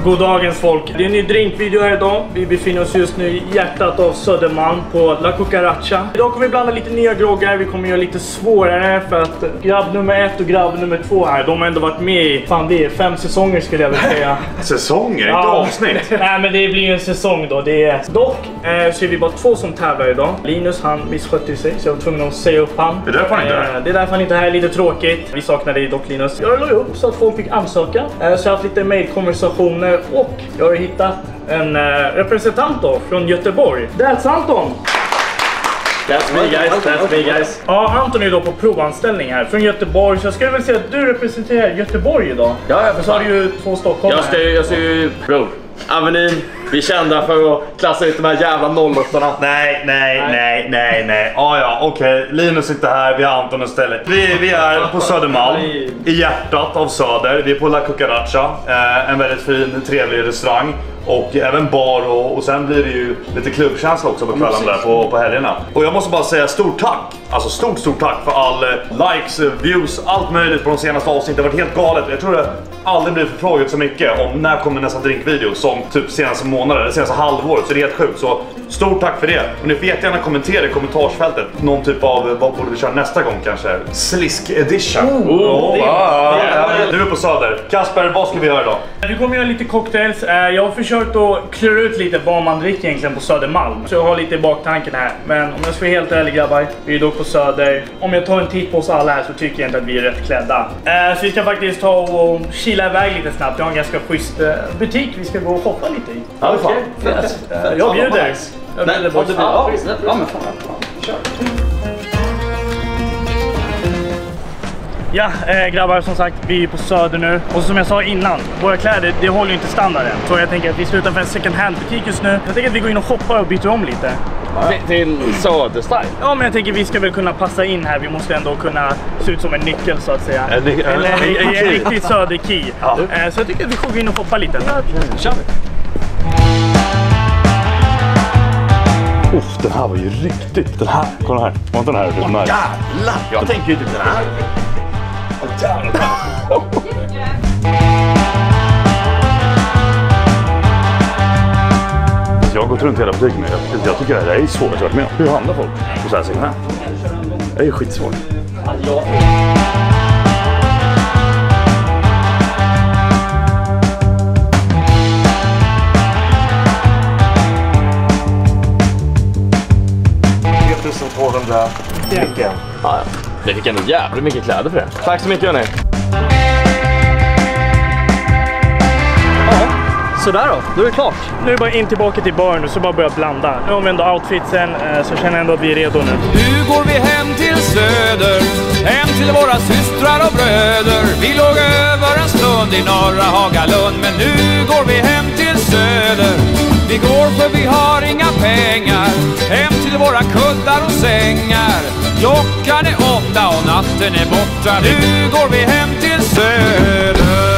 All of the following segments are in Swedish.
God dagens folk. Det är en ny drinkvideo här idag. Vi befinner oss just nu i hjärtat av Södermalm på La Cucaracha. Idag kommer vi blanda lite nya groggar. Vi kommer göra lite svårare för att grabb nummer 1 och grabb nummer 2 här, de har ändå varit med i, fan det är 5 säsonger skulle jag vilja säga. Säsonger? Inte avsnitt? Nej men det blir en säsong då. Det är... Dock så är vi bara 2 som tävlar idag. Linus han misskötte sig så jag var tvungen att säga upp han. Det är därför han inte är. Det är därför han inte är här, lite tråkigt. Vi saknar dig dock Linus. Jag la upp så att folk fick ansöka. Så jag har haft lite mailkonversationer och jag har hittat en representant då från Göteborg. That's Anton! That's me guys. Ja, Anton är då på provanställning här från Göteborg. Så jag skulle väl säga att du representerar Göteborg idag. Ja, jag så har du ju 2 Stockholm. Jag ska ju... Bro, Avenyn, vi är kända för att klassa ut de här jävla nollåttorna. Nej. Ja, okej. Linus sitter här, vi har Anton istället. Vi är på Södermalm, i hjärtat av Söder. Vi är på La Cucaracha, en väldigt fin, trevlig restaurang. Och även bar och sen blir det ju lite klubbkänsla också på kvällen där på helgerna. Och jag måste bara säga stort tack. Alltså stort tack för all likes, views, allt möjligt på de senaste avsnitten. Det har varit helt galet. Jag tror det aldrig blivit förfrågat så mycket om när kommer nästa drinkvideo som typ senaste månaden eller senaste halvåret. Så det är helt sjukt. Så stort tack för det. Och ni får jättegärna kommentera i kommentarsfältet någon typ av vad borde vi köra nästa gång kanske. Slisk edition. Nu är vi på Söder. Kasper, vad ska vi göra idag? Vi kommer göra lite cocktails. Jag har försökt att klura ut lite vad man dricker egentligen på Södermalm. Så jag har lite i baktanken här. Men om jag ska vara helt ärlig grabbar, vi är då på Söder. Om jag tar en titt på oss alla här så tycker jag inte att vi är rätt klädda. Så vi ska faktiskt ta och kila iväg lite snabbt. Jag har en ganska schysst butik vi ska gå och hoppa lite i. Ja, fan. Jag bjuder. Ja, men fan. Kör. Ja, grabbar som sagt, vi är på Söder nu. Och som jag sa innan, våra kläder, det håller ju inte standarden. Så jag tänker att vi slutar för en second hand butik just nu. Jag tänker att vi går in och hoppar och byter om lite. Till Söder-style? Ja, men jag tänker att vi ska väl kunna passa in här. Vi måste ändå kunna se ut som en nyckel så att säga. En riktig Söder-key. Ja. Så jag tycker att vi får gå in och hoppa lite. Kör vi. Uff, den här var ju riktigt. Den här, kolla här. Var inte den här? Den här. Jävlar! Jag tänker ju typ den här. Jag har gått runt hela butiken. Jag tycker det här är svårt att göra med. Hur handlar folk på så här second hand? Det är ju skitsvårt. Ja. Vi fick ändå jävligt mycket kläder för det. Tack så mycket hörni. Ja, sådär då. Då är det klart. Nu är det bara in tillbaka till baren och så bara börja blanda. Nu har vi ändå outfitsen så känner jag ändå att vi är redo nu. Nu går vi hem till Söder, hem till våra systrar och bröder. Vi låg över en stund i norra Hagalund, men nu går vi hem till Söder. Vi går för vi har inga pengar, hem till våra kuddar och sängar. Klockan är 8 och natten är borta, nu går vi hem till Söder.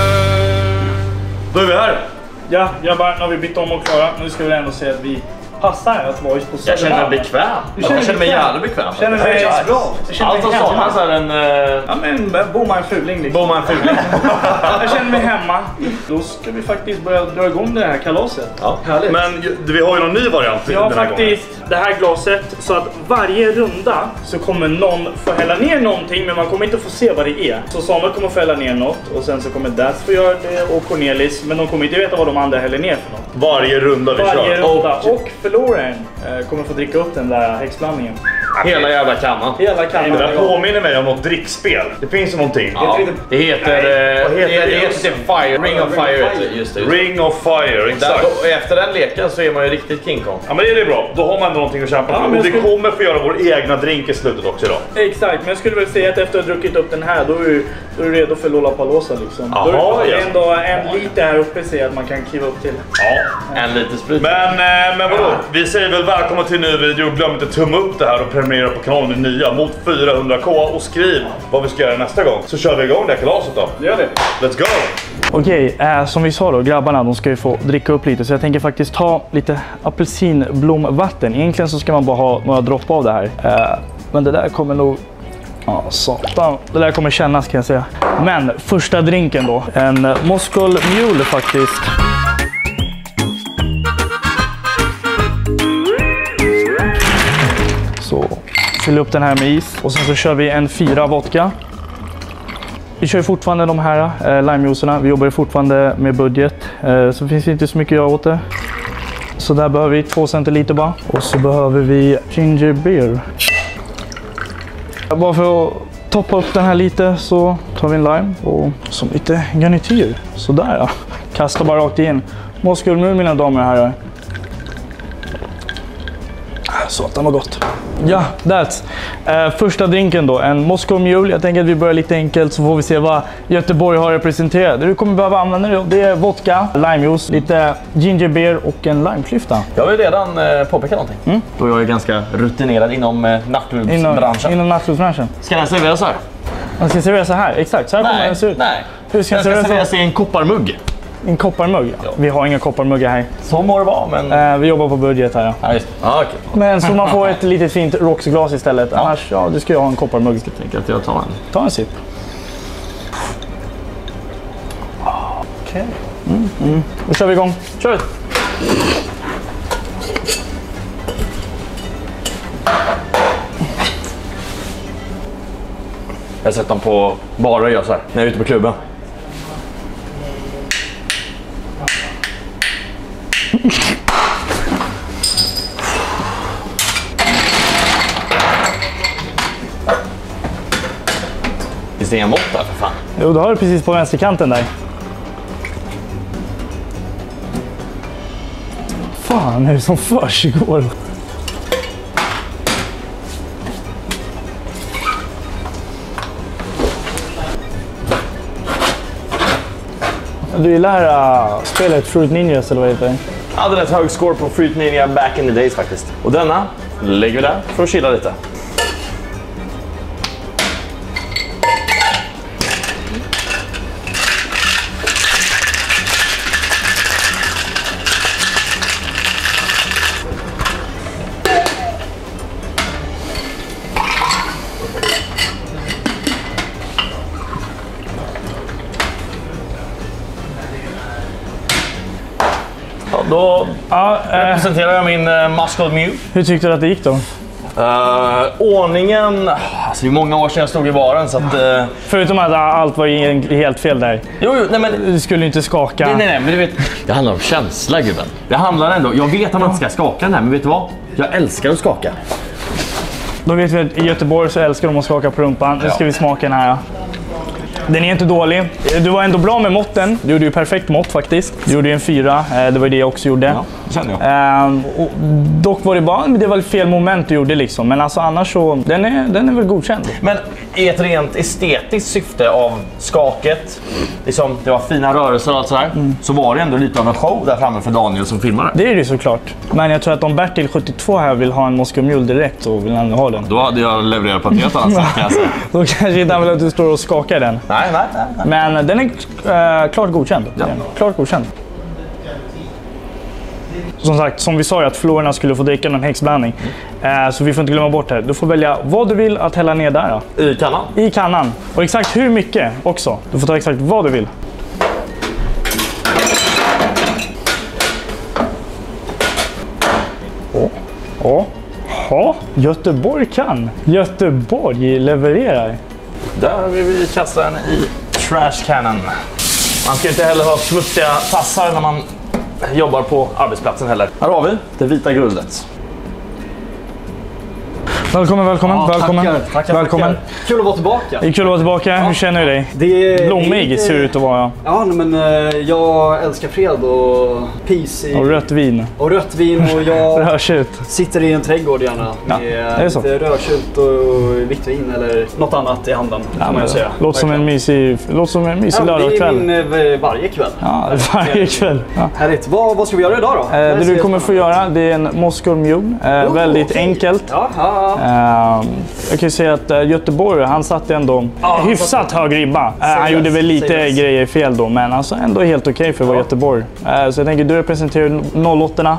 Då är vi här. Ja, grabbar, nu har vi bytt om och klara. Nu ska vi ändå se att vi passar att vara på Södermalm. Jag känner mig bekväm. Jag känner mig jävligt bekväm. Känner mig bra. Allt som saknas är en... Ja men, bomma en fuling liksom. Bomma en fuling. Jag känner mig hemma. Då ska vi faktiskt börja dra igång det här kalaset. Ja, härligt. Men vi har ju någon ny variant. Ja, faktiskt det här glaset. Så att varje runda så kommer någon få hälla ner någonting, men man kommer inte få se vad det är. Så Samuel kommer få hälla ner något och sen så kommer Daz få göra det och Cornelis. Men de kommer inte veta vad de andra häller ner för något. Varje runda vi kör. Varje runda. Och förloraren kommer få dricka upp den där häxblandningen. Hela jävla kannan. Hela kannan. Det där påminner mig om något drickspel. Det finns ju någonting. Ja, det heter... vad heter det? Fire. Ring of Fire. Just det. Ring of Fire, exakt. Och efter den leken så är man ju riktigt King Kong. Ja, men det är bra. Då har man ändå någonting att kämpa för. Och vi kommer få göra vår egna drink i slutet också idag. Exakt, men jag skulle väl säga att efter att ha druckit upp den här, då är du redo för Lollapalooza liksom. Aha, då är det ändå en liter här uppe, så att man kan kliva upp till. Ja, en liter sprit. Men vadå? Vi säger väl välkomna till en ny video. Glöm inte tumma upp det här och prenumerera på kanalen nya mot 400k och skriv vad vi ska göra nästa gång. Så kör vi igång det här kalaset då. Det gör det. Let's go! Okej, som vi sa då, grabbarna de ska ju få dricka upp lite. Så jag tänker faktiskt ta lite apelsinblomvatten. Egentligen så ska man bara ha några droppar av det här. Men det där kommer nog... Ja, satan. Det där kommer kännas kan jag säga. Men första drinken då. En Moscow Mule faktiskt. Fyller upp den här med is. Och sen så kör vi en 4 vodka. Vi kör fortfarande de här limejuicerna. Vi jobbar fortfarande med budget. Så finns det inte så mycket att göra åt det. Så där behöver vi 2 centiliter bara. Och så behöver vi ginger beer. Bara för att toppa upp den här lite så tar vi en lime och som lite garnityr. Sådär ja. Kastar bara rakt in. Moscow-mule mina damer och herrar. Så att den var gott. Ja, that's. Första drinken då, en Moscow-mule. Jag tänker att vi börjar lite enkelt så får vi se vad Göteborg har representerat. Det du kommer behöva använda nu, det är vodka, limejuice, lite ginger beer och en limeklyfta. Jag har ju redan påpekat någonting. Då jag är ganska rutinerad inom nattklubbsbranschen. Inom nattklubbsbranschen. Ska den serveras så här? Den ska serveras så här, exakt. Så här kommer den se ut. Nej. Hur ska den serveras i en kopparmugg. En kopparmugg? Ja. Vi har inga kopparmuggar här. Så må det vara, men... vi jobbar på budget här, ja. Ja, just. Ah, okay. Men så man får ett litet fint Roxy-glas istället. Ja. Annars, ja, du ska ju ha en kopparmugg. Jag tänker att jag tar en. Ta en sipp. Okej. Då kör vi igång. Kör! Jag har sett dem på barer och gör så här, när jag är ute på klubben. Finns det inga mått där för fan? Jo, du har det precis på vänsterkanten där. Fan, är det som försiggår? Du gillar spelet Fruit Ninjas eller vad heter det? Jag hade rätt hög score på Fruit Ninja back in the days faktiskt. Och denna lägger vi där för att chilla lite. Då presenterar jag min Moscow Mule. Hur tyckte du att det gick då? Ordningen... Alltså det är många år sedan jag stod i baren så att... Förutom att allt var helt fel där. Jo, nej men... Du skulle inte skaka. Nej, men du vet... Det handlar om känsla, gubben. Det handlar ändå... Jag vet att man inte ska skaka den här, men vet du vad? Jag älskar att skaka. Då vet vi att i Göteborg så älskar de att skaka på rumpan. Nu ska vi smaka den här. Ja. Den är inte dålig. Du var ändå bra med måtten. Du gjorde ju perfekt mått faktiskt. Du gjorde ju en 4. Det var det jag också gjorde. Ja, det kände jag. Dock var det var fel moment du gjorde liksom. Men alltså annars så, den är väl godkänd. Men i ett rent estetiskt syfte av skaket, liksom, det var fina rörelser och allt sådär, så var det ändå lite av en show där framme för Daniel som filmade. Det är det såklart. Men jag tror att om Bertil 72 här vill ha en Moscow Mule direkt så vill han ha den. Då hade jag levererat på ett helt annat sätt kan jag säga. Då kanske inte han vill att du står och skakar den. Nej. Men den är klart godkänd. Ja. Klart godkänd. Som sagt, som vi sa ju att florerna skulle få dricka någon häxblandning. Så vi får inte glömma bort det. Du får välja vad du vill att hälla ner där då. I kannan? I kannan. Och exakt hur mycket också. Du får ta exakt vad du vill. Göteborg kan. Göteborg levererar. Där vill vi kasta den i trash cannon. Man ska inte heller ha smutsiga tassar när man jobbar på arbetsplatsen heller. Här har vi det vita guldet. Välkommen. Tackar. Kul att vara tillbaka. Det är kul att vara tillbaka. Hur känner du dig? Blommig ser ut att vara. Ja, men jag älskar fred och peace. Och rött vin. Och jag rödtjut. sitter i en trädgård gärna med lite rödtjut och vitt vin eller något annat i handen. Ja, kan man säga. Låter som en mysig lördagskväll. Det är min varje kväll. Ja, varje kväll. Ja. Härligt. Vad ska vi göra idag då? Det du kommer få göra, det är en Moscow Mule. Väldigt enkelt. Ja. Jag kan ju säga att Göteborg, han satte ändå hyfsat hög ribba. Han gjorde väl lite grejer fel då, men alltså ändå helt okej för att vara Göteborg. Så jag tänker du representerar 08-orna.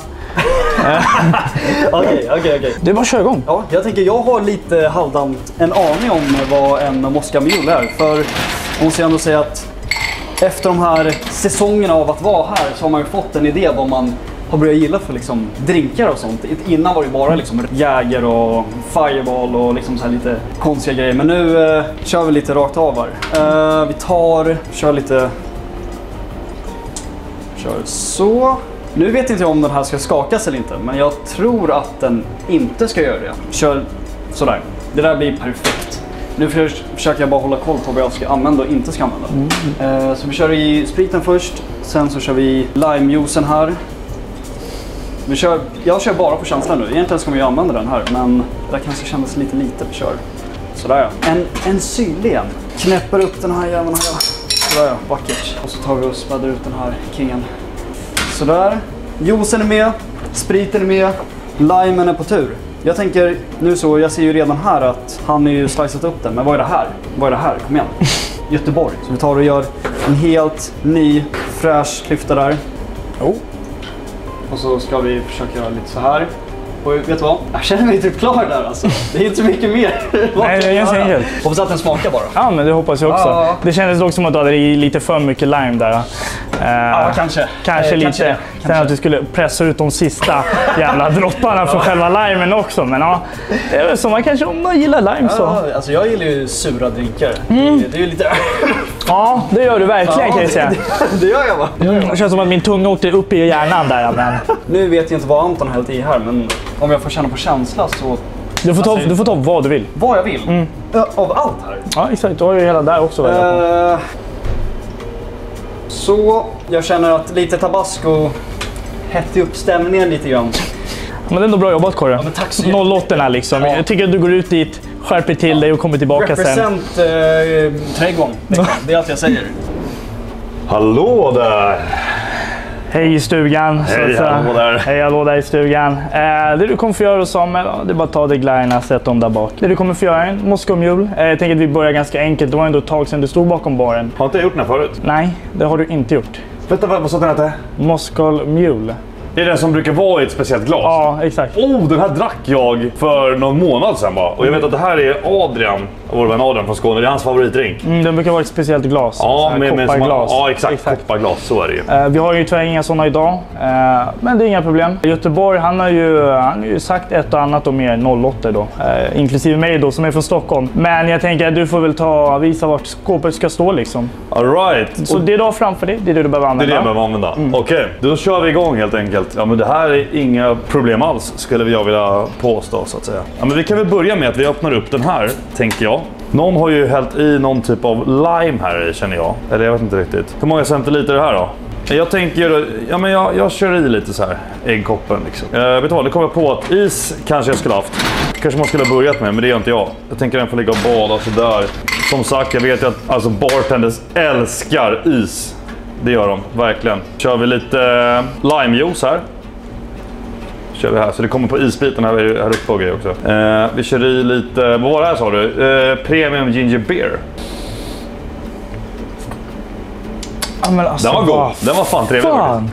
Okej. Det var kör igång. Ja, jag tänker jag har lite halvdant en aning om vad en Moscow Mule är. För jag måste ändå säga att efter de här säsongerna av att vara här så har man ju fått en idé vad man har börjat gilla för liksom drinkar och sånt. Innan var det bara liksom Jäger och Fireball och liksom så här lite konstiga grejer. Men nu kör vi lite rakt av här. Vi kör så. Nu vet inte jag om den här ska skakas eller inte, men jag tror att den inte ska göra det. Kör sådär. Det där blir perfekt. Nu försöker jag bara hålla koll på vad jag ska använda och inte ska använda. Så vi kör i spriten först. Sen så kör vi limejuicen här. Jag kör bara på känslan nu. Egentligen ska man ju använda den här, men det kanske kändes lite vi kör. Sådär ja. En syrlig igen. Knäpper upp den här jäveln här. Sådär ja, vackert. Och så tar vi och späder ut den här kingen. Sådär. Juicen är med. Spriten är med. Limen är på tur. Jag tänker nu så, jag ser ju redan här att han är ju slicat upp den. Men vad är det här? Vad är det här? Kom igen. Göteborg. Så vi tar och gör en helt ny fräsch klyfta där. Och så ska vi försöka göra lite så här. Och vet du vad? Jag känner mig typ klar där alltså. Det är inte så mycket mer. Nej, det är ganska enkelt. Hoppas att den smakar bara. Ja, men det hoppas jag också. Det kändes dock som att du hade lite för mycket lime där. Ja, kanske. Kanske lite. Sen att du skulle pressa ut de sista jävla dropparna från själva limen också. Men ja, det är väl som man kanske, om man gillar lime så. Ja, alltså jag gillar ju sura drinkar. Det är ju lite... Ja, det gör du verkligen kan jag säga. Det gör jag va? Det känns som att min tunga åkte upp i hjärnan där. Men... Nu vet jag inte vad Anton har hällt i här, men om jag får känna på känsla så... Du får ta vad du vill. Vad jag vill? Av allt här? Ja, exakt. Du har ju hela där också. Så jag känner att lite tabasco hettar upp stämningen lite grann. Men det är ändå bra jobbat, Kåre. Ja, tack så mycket. 08 liksom. Ja. Jag tycker att du går ut dit, skärper till dig och kommer tillbaka sen. Represent trädgården. Det är allt jag säger. Hallå där! Hej i stugan. Hej, hallå där. Hej, hallå där i stugan. Det du kommer få göra, Samuel, det är bara att ta dig glajorna, sätt dem där bak. Det du kommer få göra är en Moscow Mule. Jag tänker att vi börjar ganska enkelt. Det var ändå ett tag sedan du stod bakom baren. Har inte jag gjort den här förut? Nej, det har du inte gjort. Vänta, vad sa den hette? Moscow Mule. Det är den som brukar vara i ett speciellt glas? Ja, exakt. Den här drack jag för någon månad sedan bara. Och jag vet att det här är Adrian, vår vän Adrian från Skåne. Det är hans favoritdrink. Den brukar vara ett speciellt glas. Ja, kopparglas. Ja, exakt. Kopparglas, så är det ju. Vi har ju tyvärr inga sådana idag. Men det är inga problem. Göteborg, han har ju sagt ett och annat om er 08 då. Inklusive mig då, som är från Stockholm. Men jag tänker att du får väl visa vart skåpet ska stå liksom. All right. Så det du har framför dig, det är det du behöver använda. Det är det jag behöver använda. Okej, då kör vi igång helt enkelt. Ja, men det här är inga problem alls, skulle jag vilja påstå så att säga. Ja, men vi kan väl börja med att vi öppnar upp den här, tänker jag. Någon har ju hällt i någon typ av lime här i, känner jag. Eller jag vet inte riktigt. Hur många centiliter är det här då? Jag tänker, ja men jag kör i lite så här, äggkoppen liksom. Vet du vad, det kommer på att is kanske jag skulle haft. Kanske man skulle ha börjat med, men det gör inte jag. Jag tänker att den får ligga och bada så där. Som sagt, jag vet ju att alltså, bartenders älskar is. Det gör de, verkligen. Kör vi lite limejuice här. Kör vi här, så det kommer på isbiten här uppe och grejer också. Vi kör i lite, vad var det här sa du? Premium ginger beer. Ja, men alltså, Den var god, den var fan trevlig. Fan!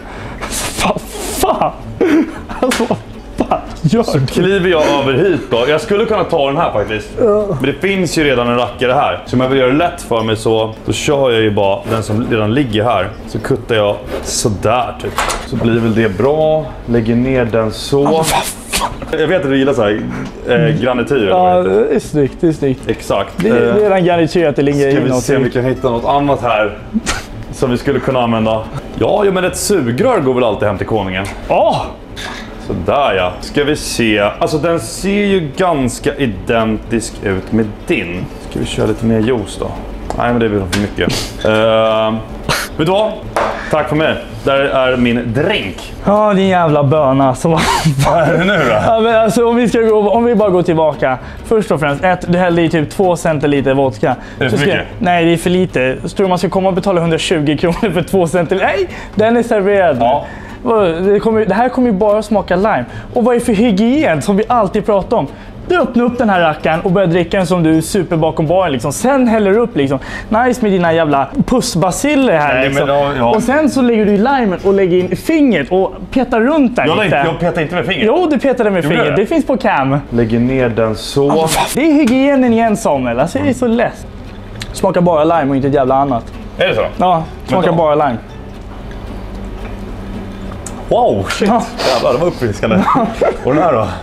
Alltså, vad fan gör du? Kliver jag över hit då. Jag skulle kunna ta den här faktiskt. Men det finns ju redan en rackare här. Så om jag vill göra det lätt för mig så då kör jag ju bara den som redan ligger här. Så kuttar jag sådär typ. Så blir väl det bra. Lägger ner den så. Jag vet att du gillar så här granityr. Ja, det är snyggt, det är snyggt. Exakt. Det är redan granityr att det ligger i något. Ska vi se om vi någonting. kan hitta något annat här som vi skulle kunna använda. Ja, men ett sugrör går väl alltid hem till konungen. Så där ja. Ska vi se. Alltså den ser ju ganska identisk ut med din. Ska vi köra lite mer juice då? Nej, men det blir för mycket. Vet du vad? Tack för mig. Där är min drink. Ja, din jävla böna. Så... Vad är det nu då? Ja, men alltså, om vi bara går tillbaka. Först och främst, du hällde i typ 2 centiliter vodka. Är det för mycket? Nej, det är för lite. Så tror du man ska komma och betala 120 kronor för 2 centiliter? Nej, den är serverad. Ja. Det här kommer ju bara smaka lime. Och vad är för hygien som vi alltid pratar om? Du öppnar upp den här rackaren och börjar dricka den som du är super bakom baren liksom. Sen häller du upp liksom. Nice med dina jävla pussbaciller här. Nej, liksom. men ja. Och sen så lägger du i limen och lägger in fingret och petar runt där lite. Jag petar inte med fingret. Jo, du petade med fingret. Det finns på cam. Lägger ner den så. Det är hygienen igen, Samuel. Alltså, det är så lätt. Smakar bara lime och inte ett jävla annat. Är det så? Ja, smakar bara lime. Wow, shit. Jävlar, det var uppfriskande. Och den här då?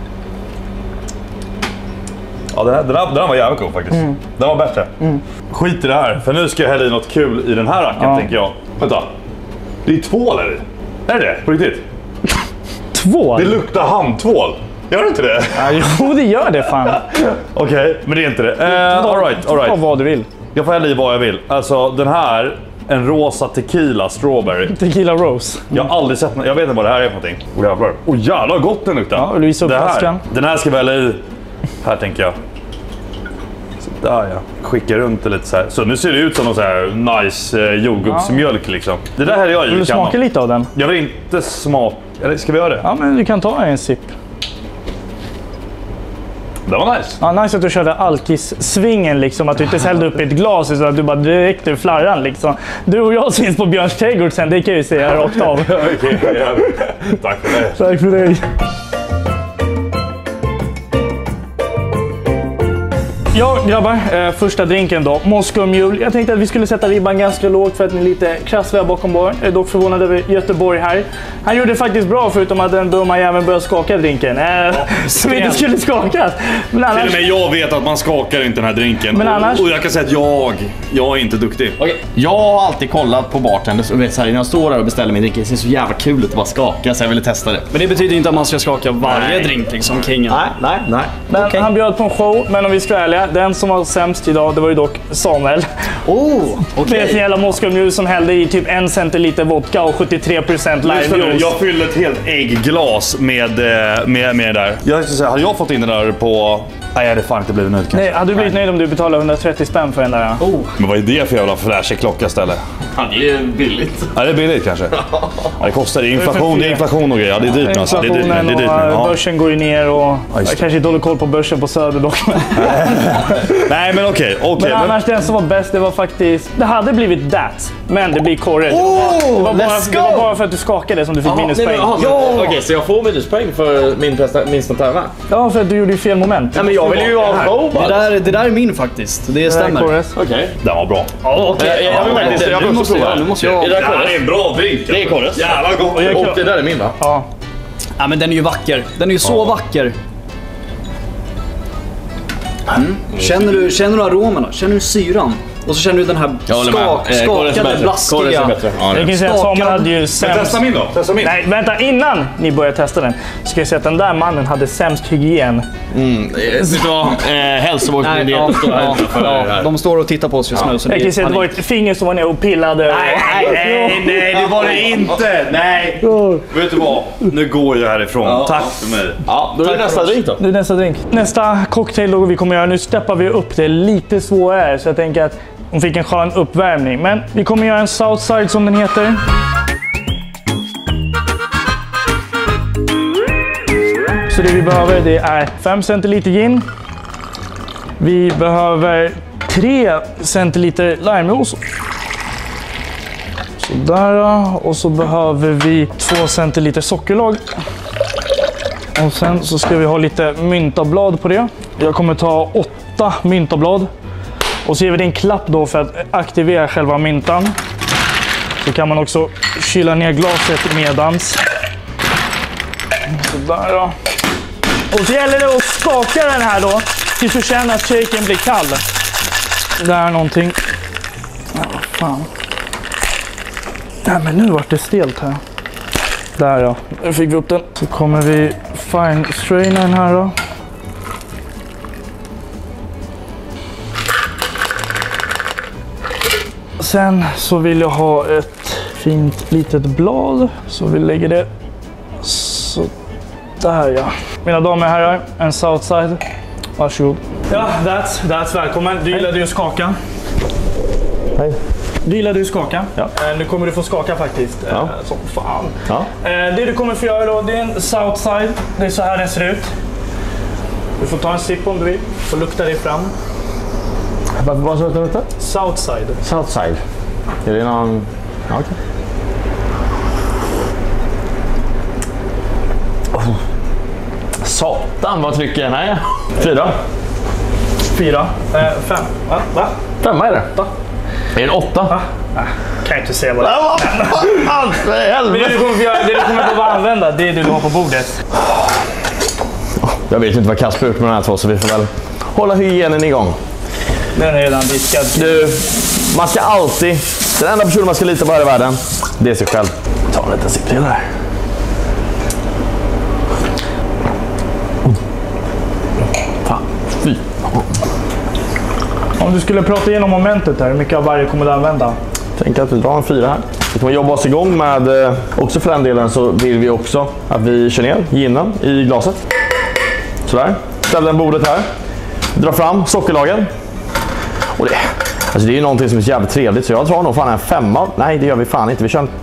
Ja, den här var jävligt god faktiskt. Den var bättre. Skit i det här, för nu ska jag hälla i något kul i den här racken, tänker jag. Vänta. Det är tvål eller? Är det på riktigt? Tvål? Det luktar handtvål. Gör det inte det? Ja, jo, det gör det fan. Okej, men det är inte det. All right. Ta vad du vill. Jag får hälla i vad jag vill. Alltså, den här, en rosa tequila strawberry. Tequila Rose. Jag har aldrig sett, jag vet inte vad det här är för någonting. Åh jävlar. Åh jävlar gott den luktar. Ja, vill du visa upp flaskan? Den här ska vi hälla i. Här tänker jag. Så där ja. Skicka runt det lite så här. Så nu ser det ut som någon så här nice jordgubbsmjölk liksom. Det där häller jag i. Vill du smaka lite av den? Jag vill inte smaka. Eller ska vi göra det? Ja, men du kan ta en sipp. Det var nice. Ja, nice att du körde alkis-svingen liksom. Att du inte hällde upp i ett glas utan att du bara direkt ur flarran liksom. Du och jag syns på Björns trädgård sen, det kan jag ju säga rakt av. Okej, tack för det. Tack för dig. Ja grabbar, första drinken då, Moskva Mule. Jag tänkte att vi skulle sätta ribban ganska lågt för att ni är lite krassliga bakom bar. Jag är dock förvånad över Göteborg här. Han gjorde det faktiskt bra förutom att den dumma jäveln började skaka drinken. Som inte skulle skakas. Men annars... Till och med jag vet att man skakar inte den här drinken. Men annars... Och jag kan säga att jag är inte duktig. Okay. Jag har alltid kollat på bartenders och vet så här, när jag står där och beställer min drink, det ser så jävla kul ut att bara skaka så jag ville testa det. Men det betyder inte att man ska skaka varje drink liksom, kingen. Nej. Men Okay. han bjöd på en show, men om vi ska ärliga, den som var sämst idag, det var ju dock Samuel. Det är en jävla Moskva Mule som hällde i typ 1 centiliter vodka och 73% limejuice. Jag fyllde ett helt äggglas med det där. Jag ska säga, hade jag fått in den där på... Nej, jag hade fan inte blivit nöjd kanske. Nej, hade du blivit nöjd om du betalade 130 spänn för den där? Ja. Men vad är det för jävla flashig klocka istället? Ja, det är billigt. Ja, det är billigt kanske. Ja, det kostar, det är inflation och grejer. Ja, det är dyrt nu. Alltså. Det är dyrt nu. Ja. Börsen går ju ner och jag kanske inte håller koll på börsen på Söder dock. Nej, men okej. Men annars den som var bäst, det var faktiskt... Det hade blivit that, men det blir Kåre. Det var bara för att du skakade som du fick minuspoäng. Okej, så jag får minuspoäng för min minsta tävlan? Ja, för att du gjorde ju fel moment. Ja, men jag vill ju ha det där är min faktiskt. Det stämmer. Okej. Den var bra. Okej. Nu måste jag. Är det en bra drink. Det är Kåres. Jävla gott. Och det där är min va? Ja. Ja, men den är ju vacker. Den är ju så vacker. Känner du aromerna? Känner du syran? Och så känner du den här skakade, blaskiga. Jag kan säga att Samuel hade ju sämst... Testa min då. Testa min. Nej, vänta. Innan ni börjar testa den ska jag säga att den där mannen hade sämst hygien. Hälsovårdsmyndigheten står här utanför här. De står och tittar på oss just nu. Så Jag kan säga att det var ett finger som var ner och pillade. Nej, det var det inte. Nej. Vet du vad? Nu går jag härifrån. Tack för mig. Ja, då är det nästa drink då. Det är nästa drink. Nästa cocktail då vi kommer göra. Nu steppar vi upp det lite svårare. Så jag tänker att hon fick en skön uppvärmning. Men vi kommer göra en Southside som den heter. Så det vi behöver det är 5 centiliter gin. Vi behöver 3 centiliter limejuice. Sådär. Och så behöver vi 2 centiliter sockerlag. Och sen så ska vi ha lite myntablad på det. Jag kommer ta 8 myntablad. Och så ger vi det en klapp då för att aktivera själva myntan. Så kan man också kyla ner glaset medans. Sådär då. Och så gäller det att skaka den här då tills du känner att shaken blir kall. Det här är någonting. Ja, vad fan. Nej, men nu vart det stelt här. Där ja, nu fick vi upp den. Så kommer vi fine straina den här då. Sen så vill jag ha ett fint litet blad. Så vi lägger det så där ja. Mina damer och herrar, en Southside. Varsågod. Ja, that's välkommen. Du gillade ju att skaka. Hej. Du gillade ju att skaka. Ja. Nu kommer du få skaka faktiskt. Ja. Som fan. Ja. Det du kommer få göra då, det är en Southside. Det är så här den ser ut. Du får ta en sipp om du vill. Får lukta dig fram. Vad sa du? Southside. Southside. Är det någon... Ja, okej. Satan, vad trycker jag? Nej. 4. 4. 5. Va? 5 är det. 8. Är det 8? Va? Kan jag inte säga vad det är. Helvete! Det du kommer behöva använda, det är det du har på bordet. Jag vet inte vad Kasper gjort med de här två, så vi får väl hålla hygienen igång. Den är redan diskad. Du, man ska alltid... Den enda personen man ska lita på här i världen, det är sig själv. Ta en liten sipp till här. Fan, fy. Om du skulle prata igenom momentet här, hur mycket av varje kommer du använda? Tänk att vi drar en 4 här. Vi kommer jobba oss igång med, också för den delen så vill vi också att vi kör ner ginen i glaset. Sådär. Ställ den bordet här. Dra fram sockerlagen. Och det är ju någonting som är så jävligt trevligt, så jag tror nog fan en 5. Nej, det gör vi fan inte. Vi kör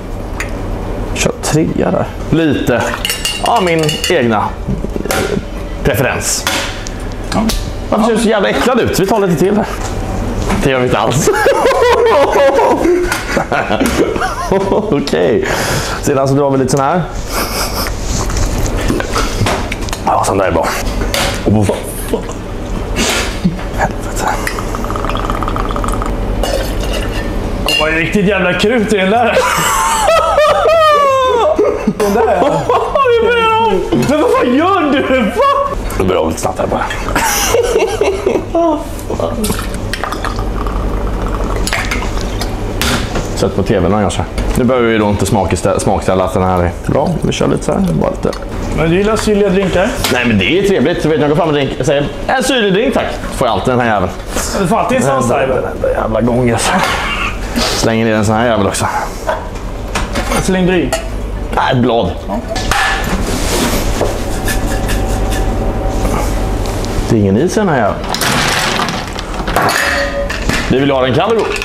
3 där. Lite av min egna preferens. Ja. Varför ser du så jävla äcklad ut? Vi tar lite till här. Det gör vi inte alls. Okej. Sedan så drar vi lite sån här. Ja, sån där är bra. Helvete. Det var ju riktigt jävla krut i den där. Den där ja. Men vad fan gör du? Det börjar lite snabbt här bara. Sätt på tvn och gör så här. Nu behöver vi då inte smakställa att den här är bra. Vi kör lite så här. Bara lite. Men du gillar syrliga drinkar? Nej, men det är trevligt. Så vet jag går fram och drink. Jag säger en syrlig drink tack. Får jag alltid den här jäveln. Du får alltid en sån där. Jävla gånger. Slänger ner en sån här jävel också. Cylindri? Nej, ett blad. Ja. Det är ingen is i den här jäveln. Vi vill ha den kall och god.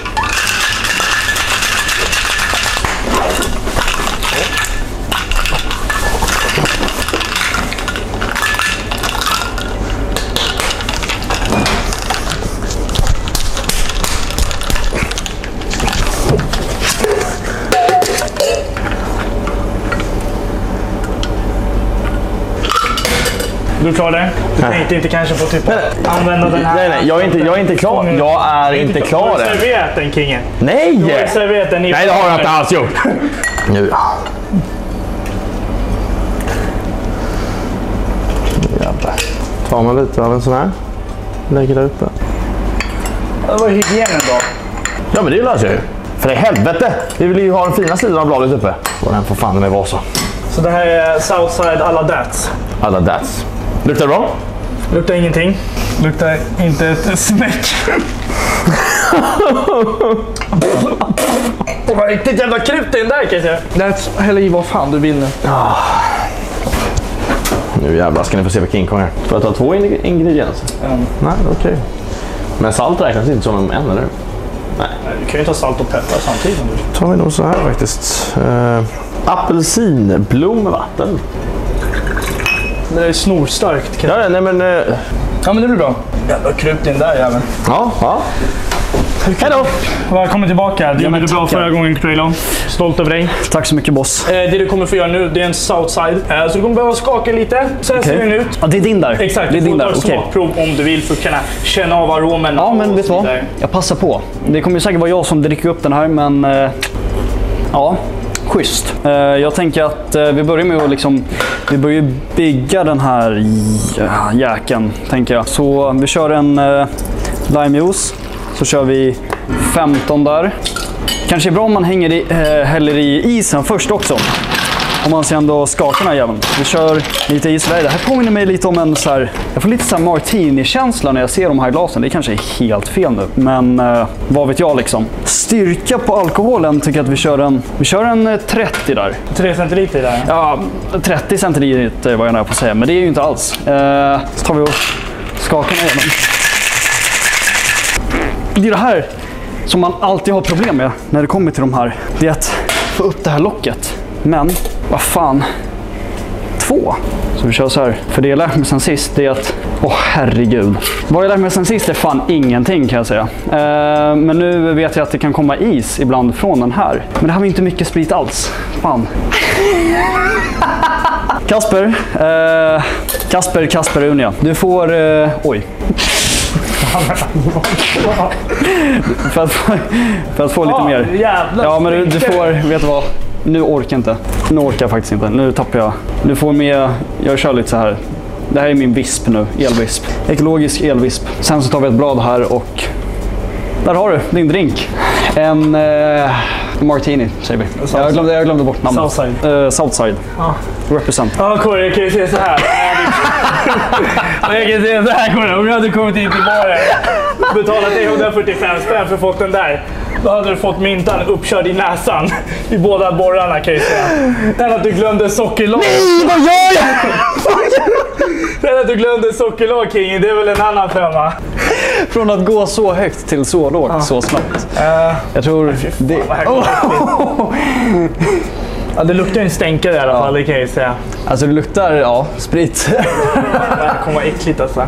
Du är klar där? Du tänkte inte kanske på typ använda den här? Nej, jag är inte klar. Jag är inte klar än. Du har serverat den, kingen. Nej! Du har serverat den i... Nej, det har jag inte alls gjort. Nu. Jävlar. Tar man lite av en sån här. Lägger där uppe. Det var hygienen då. Ja, men det löser jag ju. För i helvete. Vi vill ju ha den fina sidan av bladet uppe. Och den får fan med vara så. Så det här är Southside alla Dats. Alla Dats. Luktar det bra? Luktar ingenting. Luktar inte ett smäck. Det var riktigt jävla krut i den där kan jag säga. That's häll i vad fan du vill nu. Nu jävlar ska ni få se vilka inkom här. Får jag ta 2 ingredienser? Nej, okej. Men salt räknas inte som en, eller? Nej. Du kan ju ta salt och peppar samtidigt. Tar vi nog så här faktiskt. Apelsinblom med vatten. Det är snorstarkt. Ja, nej men... Ja, men det blir bra. Jävla krut in där jäveln. Ja. Hej då! Välkommen tillbaka. Det gjorde du bra förra gången, Kraylon. Stolt över dig. Tack så mycket, boss. Det du kommer få göra nu, det är en Southside. Så du kommer behöva skaka lite. Sen ser den ut. Ja, det är din där. Exakt, det är du din får där. ta ett smakprov om du vill för att kunna känna av aromen. Ja, men vet du vad? Jag passar på. Det kommer ju säkert vara jag som dricker upp den här, men... ja, schysst. Jag tänker att vi börjar med att liksom... Vi börjar bygga den här jäkeln, tänker jag. Så vi kör en limejuice. Så kör vi 15 där. Kanske är bra om man häller i isen först också. Om man sen då skakar den här jäveln. Vi kör lite is. Det här påminner mig lite om en så här... Jag får lite så här martini-känsla när jag ser de här glasen. Det kanske är helt fel nu. Men vad vet jag liksom. Styrka på alkoholen tycker jag att vi kör en 30 där. 3 centiliter där? Ja, 30 centiliter var jag nära på att säga. Men det är ju inte alls. Så tar vi och skakar den här jäveln. Det är det här som man alltid har problem med när det kommer till de här. Det är att få upp det här locket. Men, vad fan. 2. Så vi kör så här. För det jag lärde mig sen sist är att... herregud. Vad jag lärde mig sen sist är fan ingenting kan jag säga. Men nu vet jag att det kan komma is ibland från den här. Men det här var inte mycket sprit alls. Fan. Kasper. Kasper Unia. Du får... oj. för att få lite mer. Jävlar. Ja, men du får... Vet du vad? Nu orkar jag inte. Nu orkar jag faktiskt inte. Nu tappar jag. Du får med... Jag kör lite så här. Det här är min visp nu. Elvisp. Ekologisk elvisp. Sen så tar vi ett blad här och... Där har du din drink. En martini, säger vi. Jag glömde bort namnet. Southside. Southside. Ja. Represent. Ja, Corey, jag kan ju säga så här. Jag kan säga så här, Corey. Om jag hade kommit in till baren och betalat 145 spänn för att fått den där, då hade du fått myntan uppkörd i näsan i båda borrarna, kan jag säga. Den att du glömde sockerlag. Nej, vad gör jag? Den att du glömde sockerlag, King, det är väl en annan femma. Från att gå så högt till så lågt, så snabbt. Jag tror... Det... Ja, det luktar en stänkare i alla fall, det kan jag säga. Alltså det luktar, ja, sprit. Det här kommer vara äckligt alltså.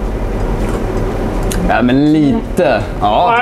Ja, men lite. Ja.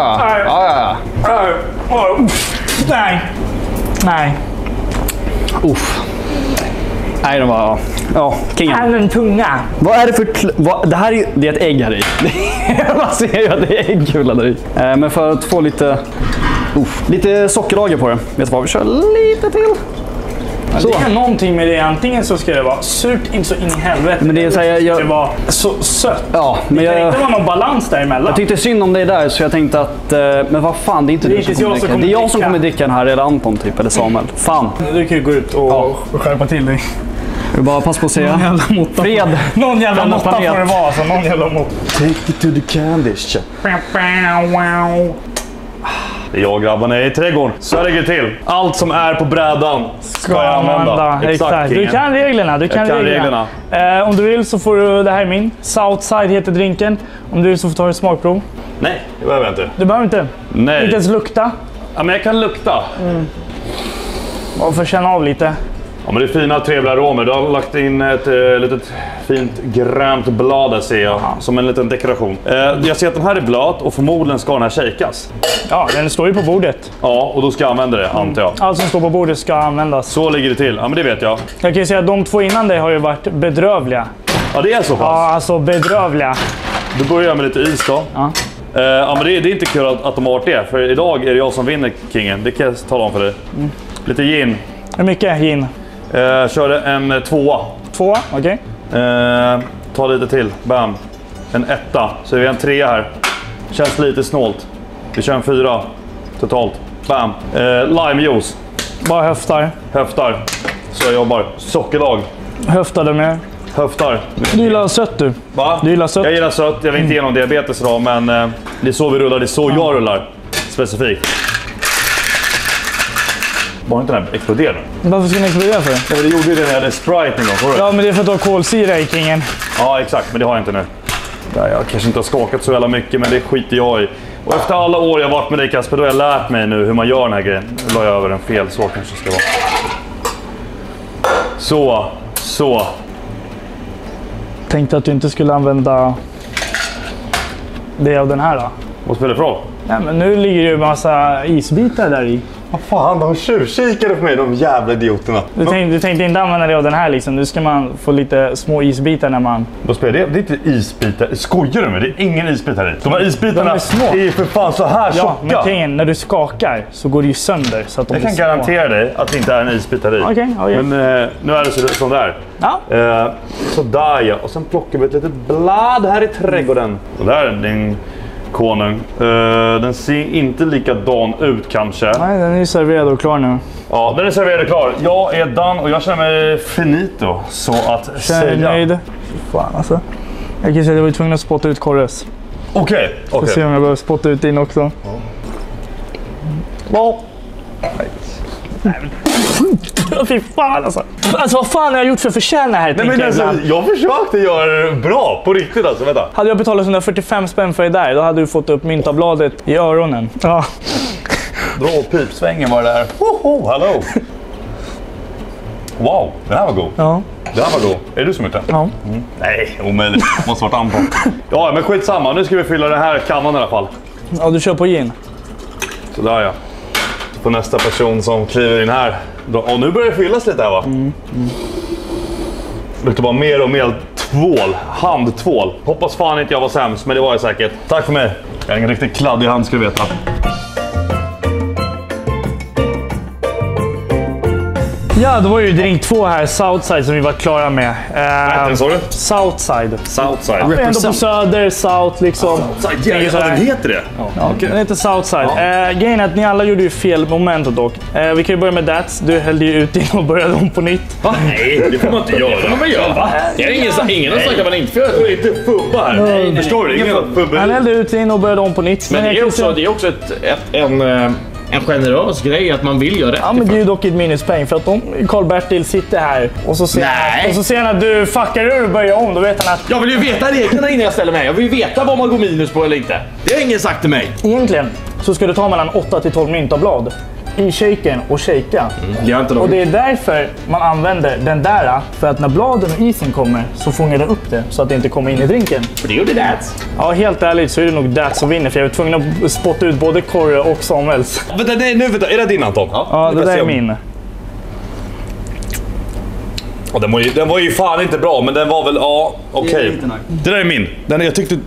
Nej. Nej. Uff. Nej, de var... Ja, kingen. Här är en tunga. Vad är det för... Det här är ju... Det är ett ägg här i. Man ser ju att det är äggkula där i. Men för att få lite... lite sockerlager på det. Vet du vad? Vi kör lite till. Så. Det är någonting med det. Antingen så ska det vara surt inte så in i helvete. Men det är så här, ska det vara så sött. Ja, men det kan inte vara någon balans däremellan. Jag tyckte synd om dig där, så jag tänkte att... Men vad fan, det är inte du som kommer dricka. Det är jag som kommer dricka den här, eller Anton typ, eller Samuel. Fan. Du kan ju gå ut och skärpa till dig. Du bara pass på att säga. Fred. Någon jävla måtta får det vara. Så någon jävla måtta. Take it to the candy shop. Det är jag grabbarna i trädgården. Så lägger det till. Allt som är på brädan ska jag använda. Exakt. Du kan reglerna. Du kan reglerna. Om du vill så får du, det här är min. Southside heter drinken. Om du vill så får du ta ett smakprov. Nej, det behöver jag inte. Du behöver inte? Nej. Inte ens lukta? Ja, men jag kan lukta. Och få känna av lite. Ja, men det är fina, trevliga aromer. Du har lagt in ett litet fint grönt blad där, ser jag. Som en liten dekoration. Jag ser att den här är blöt och förmodligen ska den här shakas. Ja, den står ju på bordet. Ja, och då ska jag använda det, antar jag. Allt som står på bordet ska användas. Så ligger det till. Ja, men det vet jag. Jag kan ju säga att de två innan dig har ju varit bedrövliga. Ja, det är så pass. Ja, alltså bedrövliga. Då börjar jag med lite is då. Ja. Ja, men det är inte kul att de har varit det. För idag är det jag som vinner, Kingen. Det kan jag tala om för dig. Lite gin. Hur mycket gin? Körde en 2. 2, okej. Ta lite till. Bam. En 1. Så vi har en 3 här. Känns lite snålt. Vi kör en 4 totalt. Bam. Limejuice. Bara höftar. Höftar. Så jag jobbar. Sockerlag. Höftar du med? Höftar. Du gillar sött du. Va? Du gillar sött. Jag gillar sött. Jag vill inte igenom diabetes idag, men det är så vi rullar. Det är så jag rullar. Specifikt. Bara inte den här exploderar. Varför ska den explodera för? Ja, det gjorde ju det när jag hade Sprite en gång. Ja, men det är för att du har kolsyra i, Kingen. Ja, exakt. Men det har jag inte nu. Jag kanske inte har skakat så jävla mycket, men det skiter jag i. Och efter alla år jag varit med dig, Kasper, då har jag lärt mig nu hur man gör den här grejen. Nu la jag över den fel, så kanske det ska vara. Så. Tänkte att du inte skulle använda det av den här då. Vad spelar det för roll? Nej, men nu ligger det ju en massa isbitar där i. Vad fan, de tjuvkikade på mig, de jävla idioterna. Du tänkte inte använda det av den här liksom. Nu ska man få lite små isbitar när man... Vad spelar det? Det är inte isbitar. Skojar du med? Det är ingen isbit här i. De här isbitarna är små. är för fan så här tjocka. Ja, men Kingen, när du skakar så går det ju sönder. Så att de jag kan garantera dig att det inte är en isbit här i. Okej. Men nu är det som det är. Ja. Sådär ja. Och sen plockar vi ett litet blad här i trädgården. Och där är din konung. Den ser inte likadan ut kanske. Nej, den är ju serverad och klar nu. Ja, den är serverad och klar. Jag är done och jag känner mig finito. Så att säga. Nöjd. Fan alltså. Jag kan säga att jag var tvungen att spotta ut Korres. Okej. Får se om jag behöver spotta ut din också. Ja. Fy fan alltså. Alltså vad fan har jag gjort för förtjäna här? Nej, men alltså, jag försökte göra det bra på riktigt alltså, vänta. Hade jag betalat 145 spänn för det där, då hade du fått upp myntabladet i öronen. Ja. Dra pipsvängen var det där. Hallå. Wow, den här var god. Ja. Den här var god. Är det du som gjort den? Ja. Nej, omöjligt. Måste varit Anton. Ja, men skitsamma. Nu ska vi fylla den här kannan i alla fall. Ja, du kör på gin. Sådär ja. På nästa person som kliver in här. Och nu börjar det fyllas lite här va? luktar bara mer och mer tvål. Handtvål. Hoppas fan inte jag var sämst, men det var jag säkert. Tack för mig. Jag har ingen riktigt kladdig hand, ska du veta. Ja, det var ju drink 2 här, Southside, som vi var klara med. Vad sa du? Southside. Southside. Ja, ändå på söder, South liksom. Southside, den heter det? Ja, den heter Southside. Grejen är att ni alla gjorde ju fel moment dock. Vi kan ju börja med Dats. Du hällde ju ut din och började om på nytt. Va? Nej, det får man inte göra. Det får man väl göra. Det är ingen har sagt att man inte får göra det. Det är inte fubba här. Nej, förstår du? Ingen fubba. Han hällde ut din och började om på nytt. Men det är också en generös grej att man vill göra det. Ja, men det är ju dock ett minuspeng för att om Karl-Bertil sitter här och så ser han att du fuckar ur och börjar om, då vet han att... Jag vill ju veta reglerna innan jag ställer mig. Jag vill ju veta vad man går minus på eller inte. Det har ingen sagt till mig. Egentligen så ska du ta mellan 8 till 12 myntablad i shaken och shaka. Och det är därför man använder den där, för att när bladen och isen kommer så fångar det upp det så att det inte kommer in i drinken. För det gjorde Dats. Ja, helt ärligt så är det nog Dats som vinner, för jag är tvungen att spotta ut både Korre och Samuels. Vänta, är det din, Anton? Ja, det där är min. Ja, den var ju fan inte bra, men den var väl, ja, okej. Det där är min. Jag tyckte...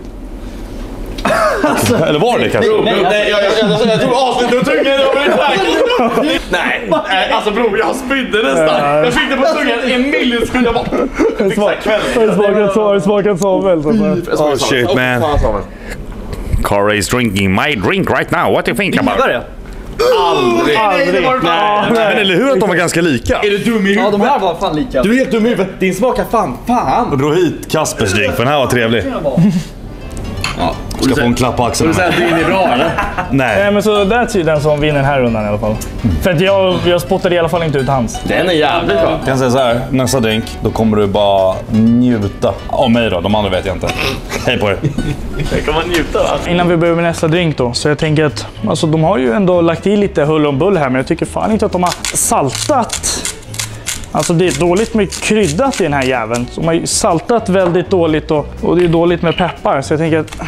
Eller var det kanske? Nej, jag tog avsnitt och tungan över en tack. Nej, alltså bror, jag spydde nästan. Jag fick det på tungan en millisekund. Jag bara... Har du smakat Samuels? Oh shit, man. Corey is drinking my drink right now. What do you think about it? Aldrig. Men eller hur att de var ganska lika? Är du dum i huvudet? Ja, de här var fan lika. Du är helt dum i huvudet. Din smakar fan. Dra hit Kaspers drink, för den här var trevlig. Ja. Ska få en klapp på axeln. Du säger att din är bra, eller? Nej. Men så Dats är den som vinner den här rundan i alla fall. För att jag spottade i alla fall inte ut hans. Den är jävligt bra. Jag kan säga så här, nästa drink, då kommer du bara njuta av mig då. De andra vet jag inte. Hej på er. Det kan man njuta va? Innan vi börjar med nästa drink då, så jag tänker att alltså, de har ju ändå lagt i lite hull och bull här, men jag tycker fan inte att de har saltat. Alltså det är dåligt med kryddat i den här jäveln. De har ju saltat väldigt dåligt och det är dåligt med peppar, så jag tänker att...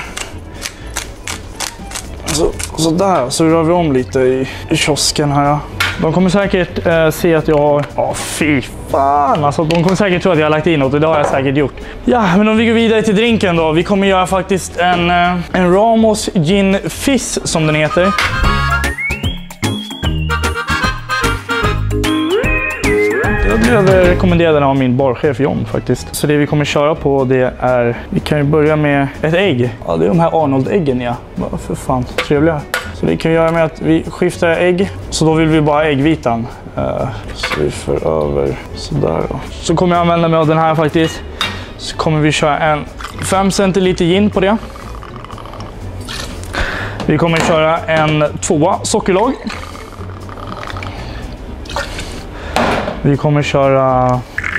Så där, så rör vi om lite i kiosken här. De kommer säkert se att jag har... Ja, fy fan! Alltså, de kommer säkert tro att jag har lagt in något och det har jag säkert gjort. Ja, men om vi går vidare till drinken då. Vi kommer göra faktiskt en Ramos Gin Fizz som den heter. Jag blev rekommenderad av min barchef John faktiskt. Så det vi kommer köra på det är... Vi kan ju börja med ett ägg. Ja, det är de här Arnold-äggen, ja. För fan, trevliga. Så det kan vi göra med att vi skiftar ägg. Så då vill vi bara ha äggvitan. Så vi för över sådär då. Så kommer jag använda mig av den här faktiskt. Så kommer vi köra en 5 centiliter gin på det. Vi kommer köra en 2 sockerlag. Vi kommer köra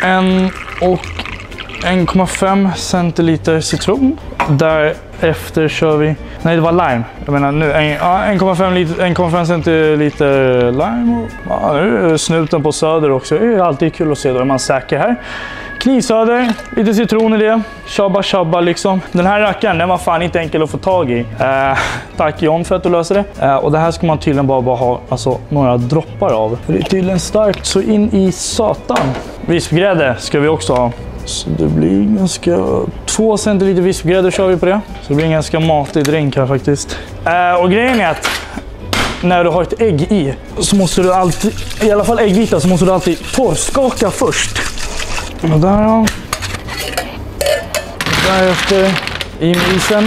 1,5 centiliter citron. Därefter kör vi... Nej, det var lime. Jag menar nu 1,5 centiliter lime. Ja, nu är snuten på söder också. Det är alltid kul att se då är man säker här. Knivsöder, lite citron i det. Tjabba liksom. Den här rackaren, den var fan inte enkel att få tag i. Tack John för att du löser det. Och det här ska man tydligen bara ha alltså, några droppar av. För det är tydligen starkt så in i satan. Vispgrädde ska vi också ha. Så det blir ganska... 2 centiliter vispgrädde kör vi på det. Så det blir en ganska matig drink här faktiskt. Och grejen är att när du har ett ägg i så måste du alltid, i alla fall äggvita, så måste du alltid torrskaka först. Och där då. Därefter i med isen.